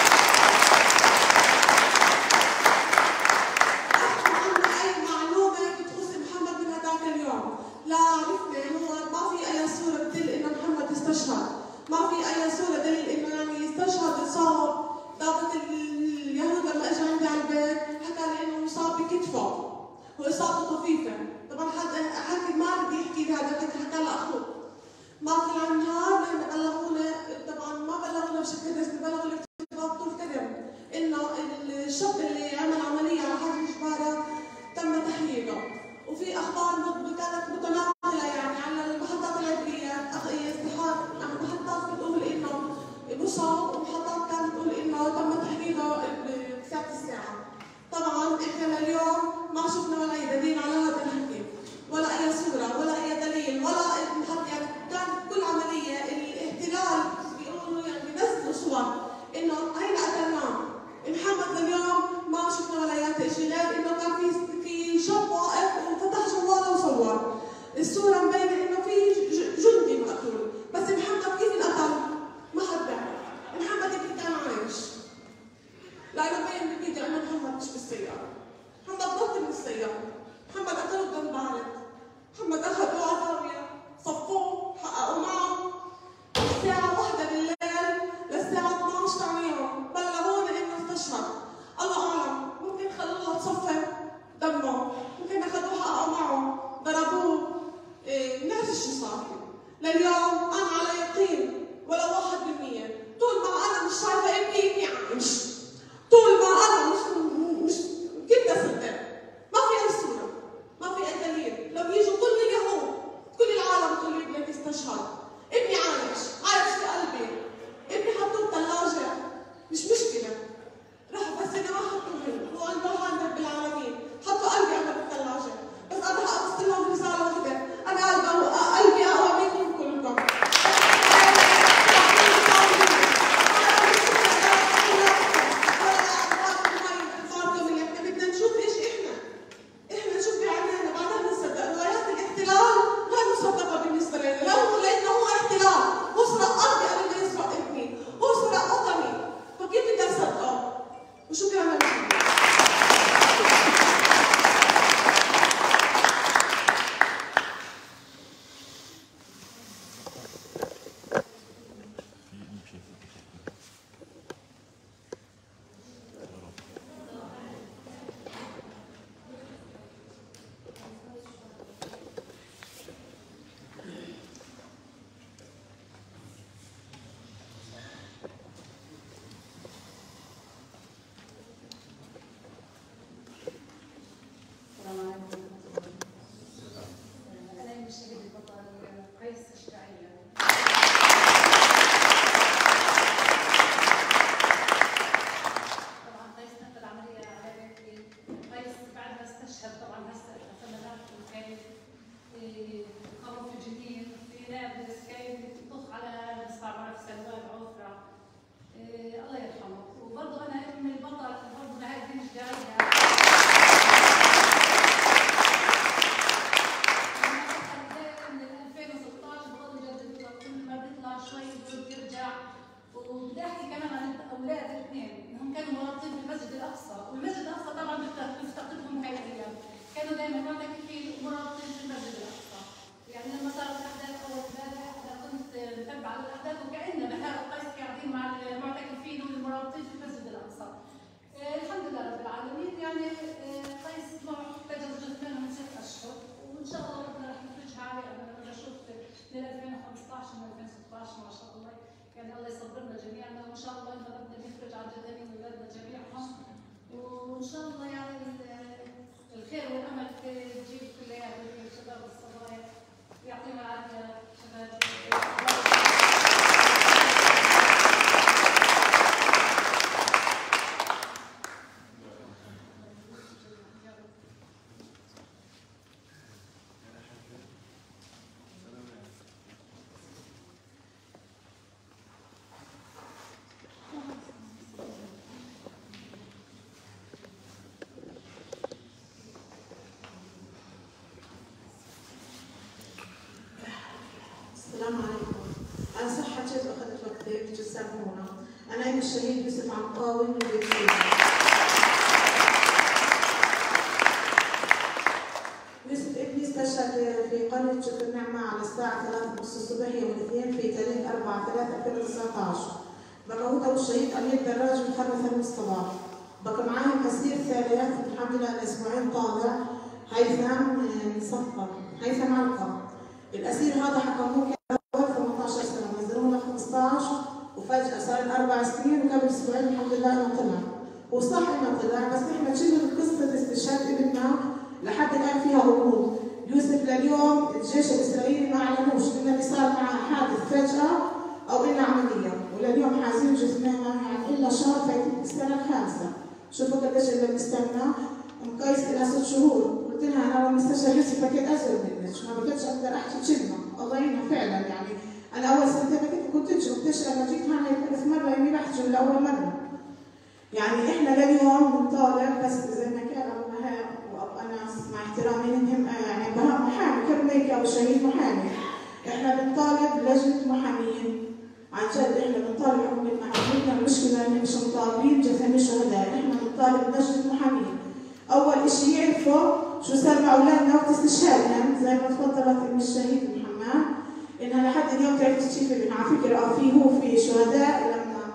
لا عرفنا هو ما في اي صوره تدل انه محمد استشهد، ما في اي صوره دليل انه يعني استشهد اصاب. ضابط اليهود لما اجى عندي على البيت حكى لي انه مصاب بكتفه واصابته طفيفه. طبعا حدا حكي ما بدي يحكي لي هذا الحكي، حكى لاخوه. ما طلع النهار لما بلغونا، طبعا ما بلغونا بشكل رسمي، بلغوا الارتباط طول كرم انه الشاب اللي عمل عمليه على حجز جباره تم تحييده. وفي اخبار كانت متناقله يعني على المحطات العبريه، استحاض محطات بتقول انه مصاب ومحطات كانت بتقول انه تم تحديده بساعه الساعه. طبعا احنا لليوم ما شفنا ولا اي دليل على هذا الحكي، ولا اي صوره ولا اي دليل ولا محط. يعني كانت كل عمليه الاحتلال بيقولوا يعني بينزلوا صور انه هينا قتلناه. محمد لليوم ما شفنا ولا اي شيء غير انه كان في في شاب واقف وفتح جواله وصور. الصوره مبينه انه في جندي مقتول، بس محمد كيف انقتل؟ ما حد بيعرف. محمد كيف كان عايش؟ لانه مبين بالفيديو انه محمد مش بالسياره. محمد نط من السياره، محمد قتله بدم بارد. محمد اخذوه على زاويه، صفوه، حققوا معه الساعه واحدة بالليل للساعه اثنعش ثاني يوم، بلغونا انه استشهد. الله اعلم، ممكن خلوها تصفي دمه، ممكن اخذوه حققوا معه، ضربوه، إيه بنعرف شو صار. لليوم انا على يقين ولو واحد بالمية، طول ما انا مش شايفه ابني ابني عايش، طول ما انا مش مش كيف بدي اصدق؟ ما في اي صوره، ما في اي دليل. لو يجوا كل اليهود وشكرا لكم. السلام عليكم. أنا صح حكيت وأخذت وقت كثير تسامحونا. أنا ابن الشهيد يوسف عنقاوي من بيت سوريا. يوسف ابني استشهد في قرية شكر نعمة على الساعة ثلاثة ونصف الصبح يوم الاثنين في تاريخ أربعة ثلاثة ألفين وتسعة عشر. بقى هو والشهيد أمير دراج مخرف المصطباح. بقى معاهم أسير ثانيات الحمد لله الأسبوعين طالع هيثم مصفر هيثم علقة. الأسير هذا حكموه ثمانية عشر سنة ونزلوه له خمسة عشر وفجأة صار أربع سنين وقبل أسبوعين الحمد لله إنه طلع. وصح إنه طلع بس إحنا شلنا قصة استشهاد ابننا لحد الآن فيها غموض. يوسف لليوم الجيش الإسرائيلي ما أعلنوش إنه صار معه حادث فجأة أو إنه عملية، ولليوم حازين جثمانه يعني إلا شهر فايتين السنة الخامسة. شوفوا قديش اللي بنستنى. أم قيس لها ست شهور، قلت لها أنا لما استشهد يوسف أكيد أجل منك، ما بقتش أقدر أحكي كلمة، الله يعينها فعلا يعني. أنا أول سنتين كنت كنت أجل لما جيت هون هي ثالث مرة إني بحكي لأول مرة. يعني إحنا لليوم بنطالب بس زي ما كان أبو بهاء وأبو أنس مع احترامي لهم يعني بهاء محامي كرميك أو شهيد محامي. إحنا بنطالب لجنة محامين. عن جد إحنا بنطالب حكومتنا، حكومتنا المشكلة إن مش مطالبين جثامين شهداء، إحنا بنطالب لجنة محامين. أول إشي يعرفوا شو صار مع أولادنا وقت استشهادهم زي ما تفضلت أم الشهيد محمد، إنها لحد اليوم تعرف تشوف ابن على فكرة أو في هو في شهداء لما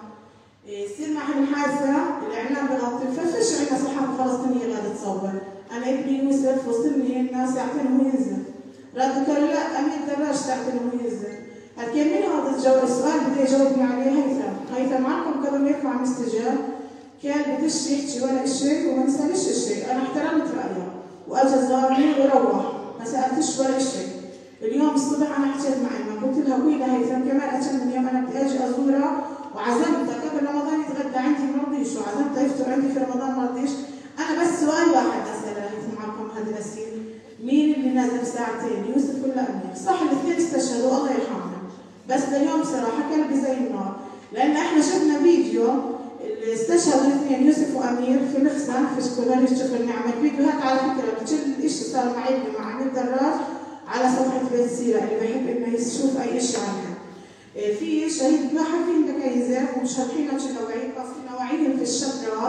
يصير معهم الحادثة الإعلام بغطي ففيش عندنا صحافة فلسطينية قاعدة تصور. أنا ابني يوسف وصلني الناس ساعتين وهو ينزل. ردوا قالوا لا أمير دراج ساعتين وهو ينزل. هل كان من هذا الجو السؤال بدي يجاوبني عليه هيثم. هيثم معكم قبل ما يطلع من استجاب كان بدش يحكي ولا شيء وما نسالش شيء، انا احترمت رايه واجى زارني وروح ما سالتش ولا شيء. اليوم الصبح انا حكيت معي ما قلت لها قولي لهيثم كمان اتم اليوم انا بدي اجي ازورها وعزمتها قبل رمضان يتغدى عندي ما رضيش وعزمتها يفطر عندي في رمضان ما رضيش. انا بس سؤال واحد اساله هيثم معكم هذا الاسير، مين اللي نازل ساعتين يوسف ولا امير؟ صح الاثنين استشهدوا الله يرحمهم بس لليوم صراحه قلبي زي النار لان احنا شفنا فيديو استشهدوا الاثنين يوسف وامير في مخزن في سكولاري شكر نعمة. الفيديوهات على فكره كل شيء صار معي مع امير دراج على صفحه بيت سيره اللي بيحب انه يشوف اي شيء عنها. في شهيد ما حاكين بكيزه ومش حاطين نواعيهم في الشجرات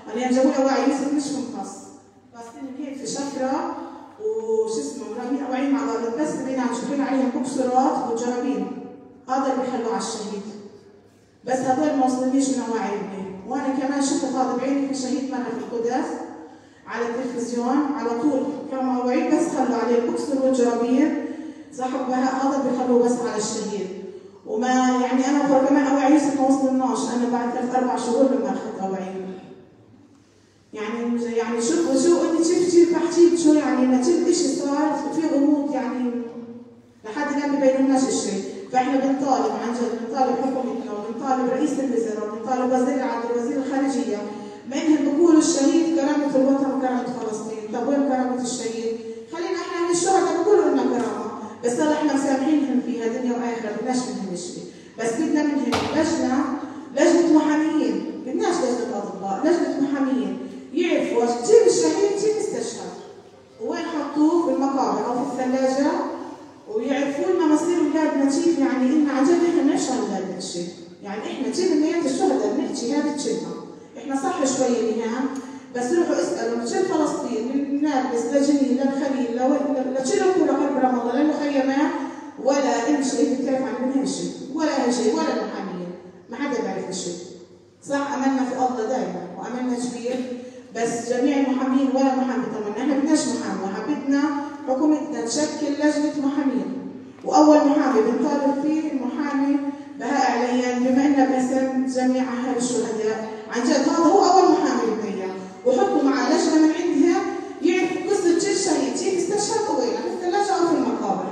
انا جابوا لي اوعي يوسف مش منقص قاصدين هيك في شفره وشو اسمه مرامين اوعي مع بعض بس بينهم شوفين عليهم بوكسرات وجرابين هذا اللي بيخلوه على الشهيد بس هذول ما وصلنيش من اوعي ابني وانا كمان شفت هذا بعيني في شهيد مره في القدس على التلفزيون على طول كان موعي بس خلوا عليه البوكسر والجرابين صاحب بهاء هذا بيخلوه بس على الشهيد وما يعني انا اخرى كمان اوعي يوسف ما وصلناش انا بعد ثلاث اربع شهور لما اخذت اوعي يعني يعني شوفوا شو انت كيف كيف حكيت شو يعني ما كيف شيء صار في غموض يعني لحد الان ما بينوناش الشيء فاحنا بنطالب عن جد بنطالب حكومتنا وبنطالب رئيس الوزراء وبنطالب وزير العدل ووزير الخارجيه منهم بيقولوا الشهيد كرامه الوطن وكرامه فلسطين طب وين كرامه الشهيد؟ خلينا احنا من الشهداء بيقولوا لنا كرامه بس هلا احنا مسامحينهم فيها دنيا واخره بدناش منهم شيء بس بدنا منهم لجنه لجنه محاميين بدناش لجنه اطباء لجنه محاميين يعرفوا كيف الشهيد كيف استشهد وين حطوه في المقابر او في الثلاجه ويعرفوا لنا مصير اولادنا كيف يعني ان عن جد احنا بنعيش على اولادنا الشيء يعني احنا كيف نيات الشهداء بنحكي هذه الكلمه احنا صح شويه نهام بس روحوا اسالوا من شل فلسطين من نابلس لجنين للخليل لتشيلوا لقلب رام الله لا المخيمات ولا اي شيء بتعرف عن منها شيء ولا شيء ولا محاميه ما حدا بيعرف الشيء صح املنا في الله دائما واملنا كبير بس جميع المحامين ولا محامي طبعا احنا بدناش محامي بدنا حكومتنا تشكل لجنه محامين واول محامي بنطالب فيه المحامي بهاء عليان بما انه باسم جميع اهل الشهداء عن جد هذا هو اول محامي بدنا وحطوا معاه لجنه من عندها يعرف قصه كل شهيد كيف استشهد وين في الثلاجه او في المقابر.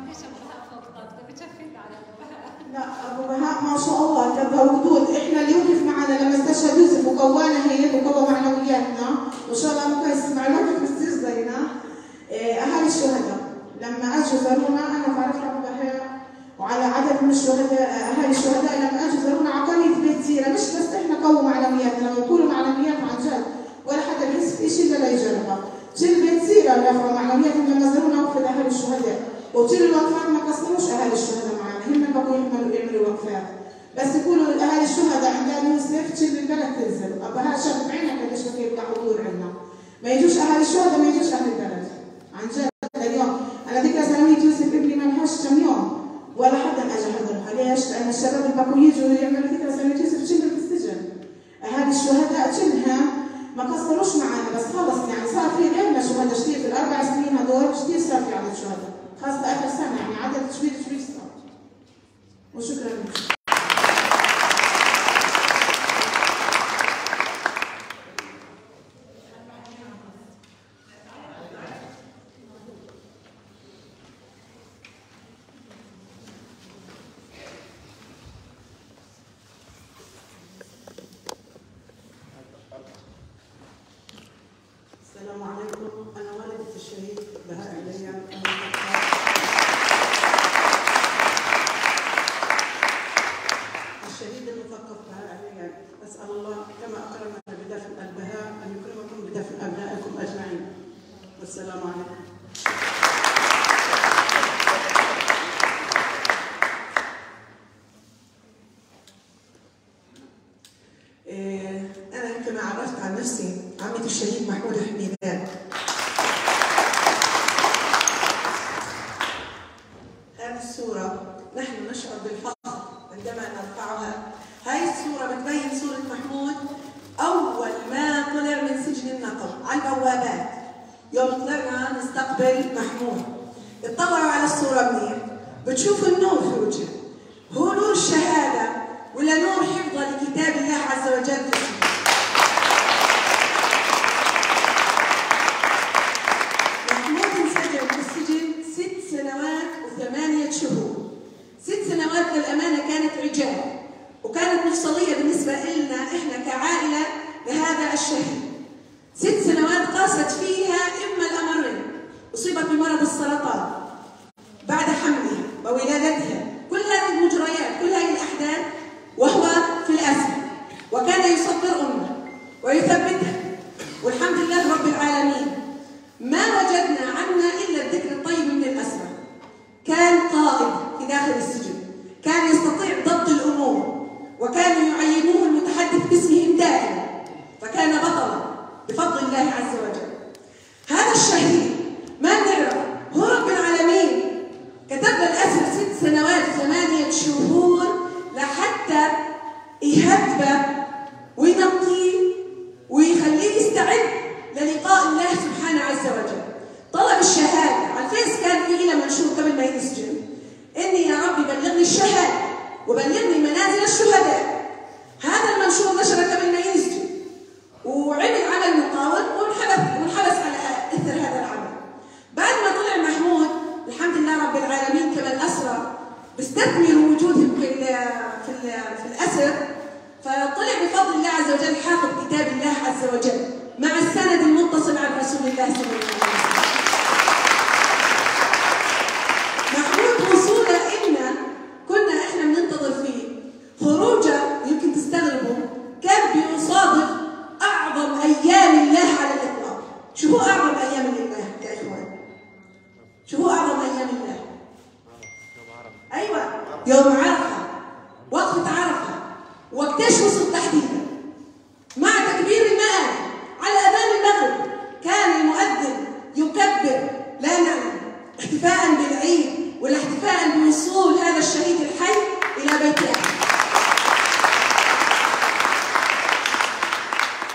لا ابو بهاء ما شاء الله كبها وجدود احنا اللي وقف معنا لما استشهد يوسف وقوانا هيك وقوى معنوياتنا وان شاء الله ممكن يسمع لكم بتصير زينا اهالي الشهداء لما اجوا زارونا انا بعرف ابو بهاء وعلى عدد من الشهداء اهالي الشهداء لما اجوا زارونا على قريه بيت زيره مش بس احنا قووا معنوياتنا لما يقولوا معنويات عن جد ولا حدا بيحس في شيء الا يجربها كل بيت زيره رفعوا معنوياتهم لما زارونا وفد اهالي الشهداء وكل الوقفات ما قصروش اهالي الشهداء معنا هم بقوا يعملوا يعملوا وقفات بس يقولوا اهالي الشهداء عندنا يوسف كل البلد تنزل ابها شاف بعينك قديش بكي يفتح حضور عندنا ما يجوش اهالي الشهداء ما يجوش اهل البلد عن جد اليوم انا ذكرى سنويه يوسف ابني ما لهاش كم يوم ولا حدا اجى حضرها ليش؟ لان الشباب اللي بقوا يجوا يعملوا ذكرى سنويه يوسف كلهم في السجن اهالي الشهداء كلهم ما قصروش معنا بس خلص يعني صار في غيرنا شهداء كثير في الاربع سنين هذول كثير صار في عدد شهداء خاصه اخر سنه يعني عدد كبير كبير صار وشكرا لك. السلام عليكم انا والدة الشهيد بهاء عليان الشهيد المثقف بهاء عليان اسال الله كما اكرمنا بدفن البهاء ان يكرمكم بدفن ابنائكم اجمعين والسلام عليكم. انا كما عرفت عن نفسي عمتي الشهيد محمود حميدان. هذه الصورة نحن نشعر بالفخر عندما نرفعها. هاي الصورة بتبين صورة محمود أول ما طلع من سجن النقب على البوابات. يوم طلعنا نستقبل محمود اطلعوا على الصورة منيح بتشوفوا النور في وجهه. هو نور الشهادة ولا نور حفظ لكتاب الله عز وجل. ست سنوات للأمانة كانت رجال وكانت مفصلية بالنسبة لنا إحنا كعائلة لهذا الشهيد. ست سنوات قاست فيها إما الأمرين أصيبت بمرض السرطان بعد حملها وولادتها كل هذه المجريات كل هذه الأحداث وهو في الأسر وكان يصبر أمه ويثبتها والحمد لله رب العالمين ما وجدنا عنها إلا الذكر الطيب من الأسرى. كان قائد في داخل السجن كان يستطيع ضبط الأمور وكانوا يعينوه المتحدث باسمهم دائما فكان بطلا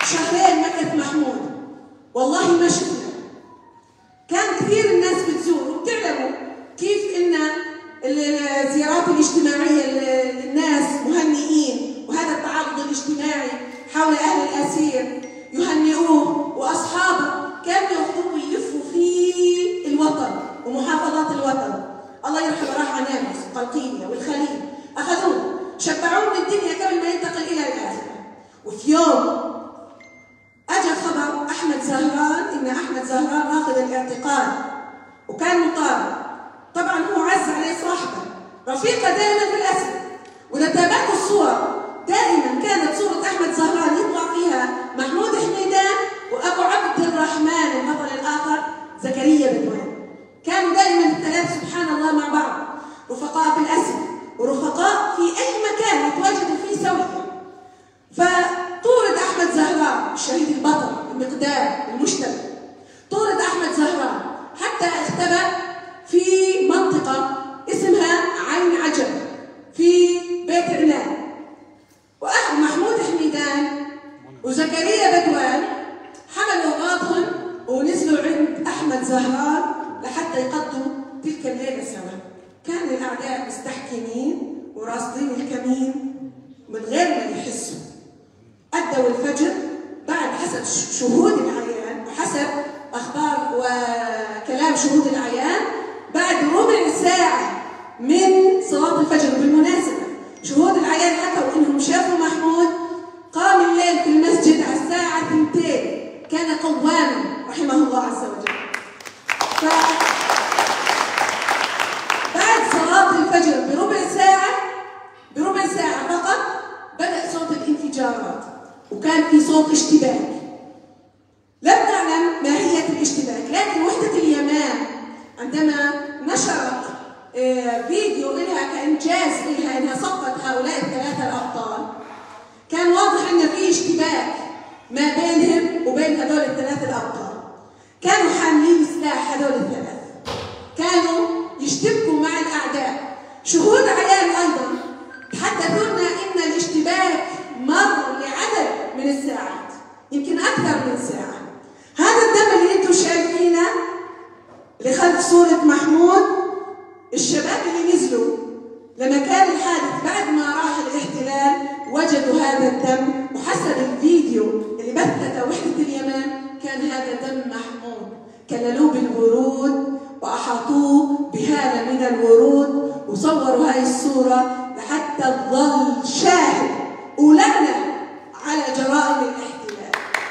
شهرين مكث محمود، والله ما شفنا. كان كثير الناس بتزور، وبتعلموا كيف إن الزيارات الاجتماعية للناس مهنئين، وهذا التعاضد الاجتماعي حول أهل الأسير يهنئوه، وأصحابه كانوا يأخذوه ويلفوا في الوطن ومحافظات الوطن. الله يرحمه راح على نابلس وقلقيلية والخليل، أخذوه شبعوه من الدنيا قبل ما ينتقل إلى الآخرة. وفي يوم أجى خبر أحمد زهران إن أحمد زهران أخذ الاعتقال وكان مطارد. طبعا هو عز عليه صاحبه رفيقه دائما في الأسر، ونتابعوا الصور دائما كانت صورة أحمد زهران يطلع فيها محمود حميدان وأبو عبد الرحمن البطل الآخر زكريا بدوان. كانوا دائما الثلاث سبحان الله مع بعض، رفقاء في الأسر ورفقاء في أي مكان يتواجدوا فيه سويا. فطورد أحمد زهران الشهيد البطل المقدام المجتمع، طورد أحمد زهران حتى اختبأ في منطقة اسمها عين عجب في بيت علان. وأخو محمود حميدان وزكريا بدوان حملوا غاضهم ونزلوا عند أحمد زهران لحتى يقضوا تلك الليلة سوا. كان الأعداء مستحكمين وراصدين الكمين من غير ما يحسوا. أدوا الفجر بعد حسب شهود العيان وحسب أخبار وكلام شهود العيان بعد ربع ساعة من صلاة الفجر. بالمناسبة شهود العيان حكوا إنهم شافوا محمود قام الليل في المسجد على الساعة اثنتين، كان قواما رحمه الله عز وجل. ف... بعد صلاة الفجر بربع ساعة بربع ساعة فقط بدأ صوت الانفجارات، وكان في صوت اشتباك. لم نعلم ماهية الاشتباك، لكن وحدة اليمام عندما نشرت فيديو لها كإنجاز لها أنها صفت هؤلاء الثلاثة الأبطال، كان واضح أن في اشتباك ما بينهم وبين هذول الثلاثة الأبطال. كانوا حاملين سلاح هذول الثلاثة، كانوا يشتبكوا مع الأعداء. شهود عيان أيضا تحدثوا لنا إن الاشتباك مر لعدد من الساعات، يمكن أكثر من ساعة. هذا الدم اللي أنتم شايفينه اللي خلف صورة محمود، الشباب اللي نزلوا لمكان الحادث بعد ما راح الاحتلال وجدوا هذا الدم، وحسب الفيديو اللي بثته وحدة اليمن كان هذا دم محمود. كللوه بالورود وأحاطوه بهالة من الورود وصوروا هاي الصورة لحتى تظل شاهد ولعنة على جرائم الاحتلال.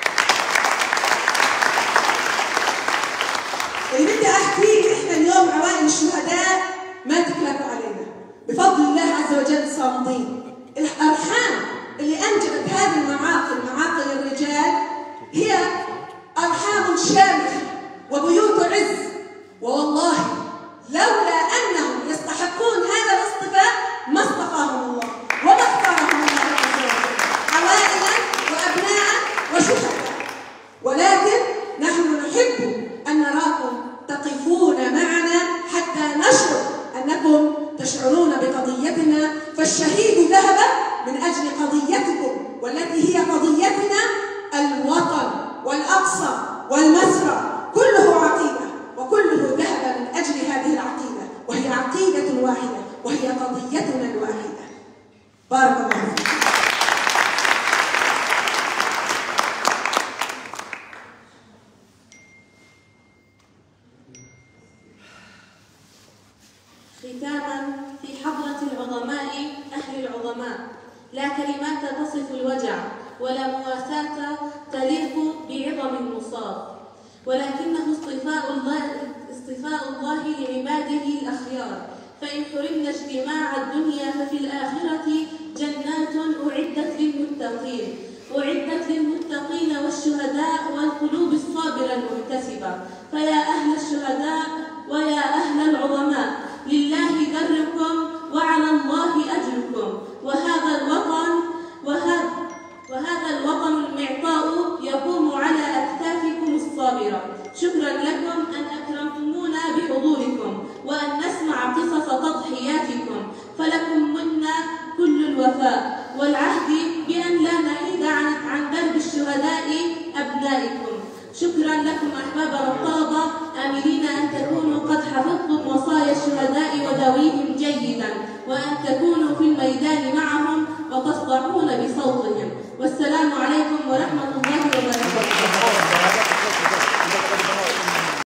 اللي بدي أحكيه إحنا اليوم عوائل الشهداء ما تكلفوا علينا بفضل الله عز وجل صامدين. الأرحام اللي أنجبت هذه المعاقل معاقل الرجال هي أرحام شامخة وبيوت عز، والله لولا أنهم يستحقون هذا الاصطفاء ما اصطفاهم الله وما اختارهم الله عز وجل عوائلا وأبناء وشهداء. ولكن نحن نحب أن نراكم تقفون معنا حتى نشعر أنكم تشعرون بقضيتنا، فالشهيد ذهب من أجل قضيتكم والتي هي قضيتنا. الوطن والأقصى والمسرى كله عقيدة، وكله ذهب من أجل هذه العقيدة، وهي عقيدة واحدة وهي قضيتنا الواحدة. بارك الله فيك. ختاما في حضرة العظماء أهل العظماء، لا كلمات تصف الوجع ولا مواساة تليق بعظم المصاب، ولكنه اصطفاء الله اصطفاء الله لعباده الأخيار. فإن حرمنا اجتماع الدنيا ففي الآخرة جنات أعدت للمتقين أعدت للمتقين والشهداء والقلوب الصابرة المحتسبة. فيا أهل الشهداء ويا أهل العظماء، لله دركم وعلى الله أجركم، وهذا الوطن وهذا وهذا الوطن المعطاء يقوم على أكتافكم الصابرة. شكرا لكم أن أكرمتمونا بحضوركم وأن نسمع قصص تضحياتكم، فلكم منا كل الوفاء والعهد بأن لا نحيد عن عن درب الشهداء أعدائكم. شكرا لكم أحبابنا الطلبة، آملين أن تكونوا قد حفظتم وصايا الشهداء وداويهم جيدا، وأن تكونوا في الميدان معهم وتصدعون بصوتهم. والسلام عليكم ورحمة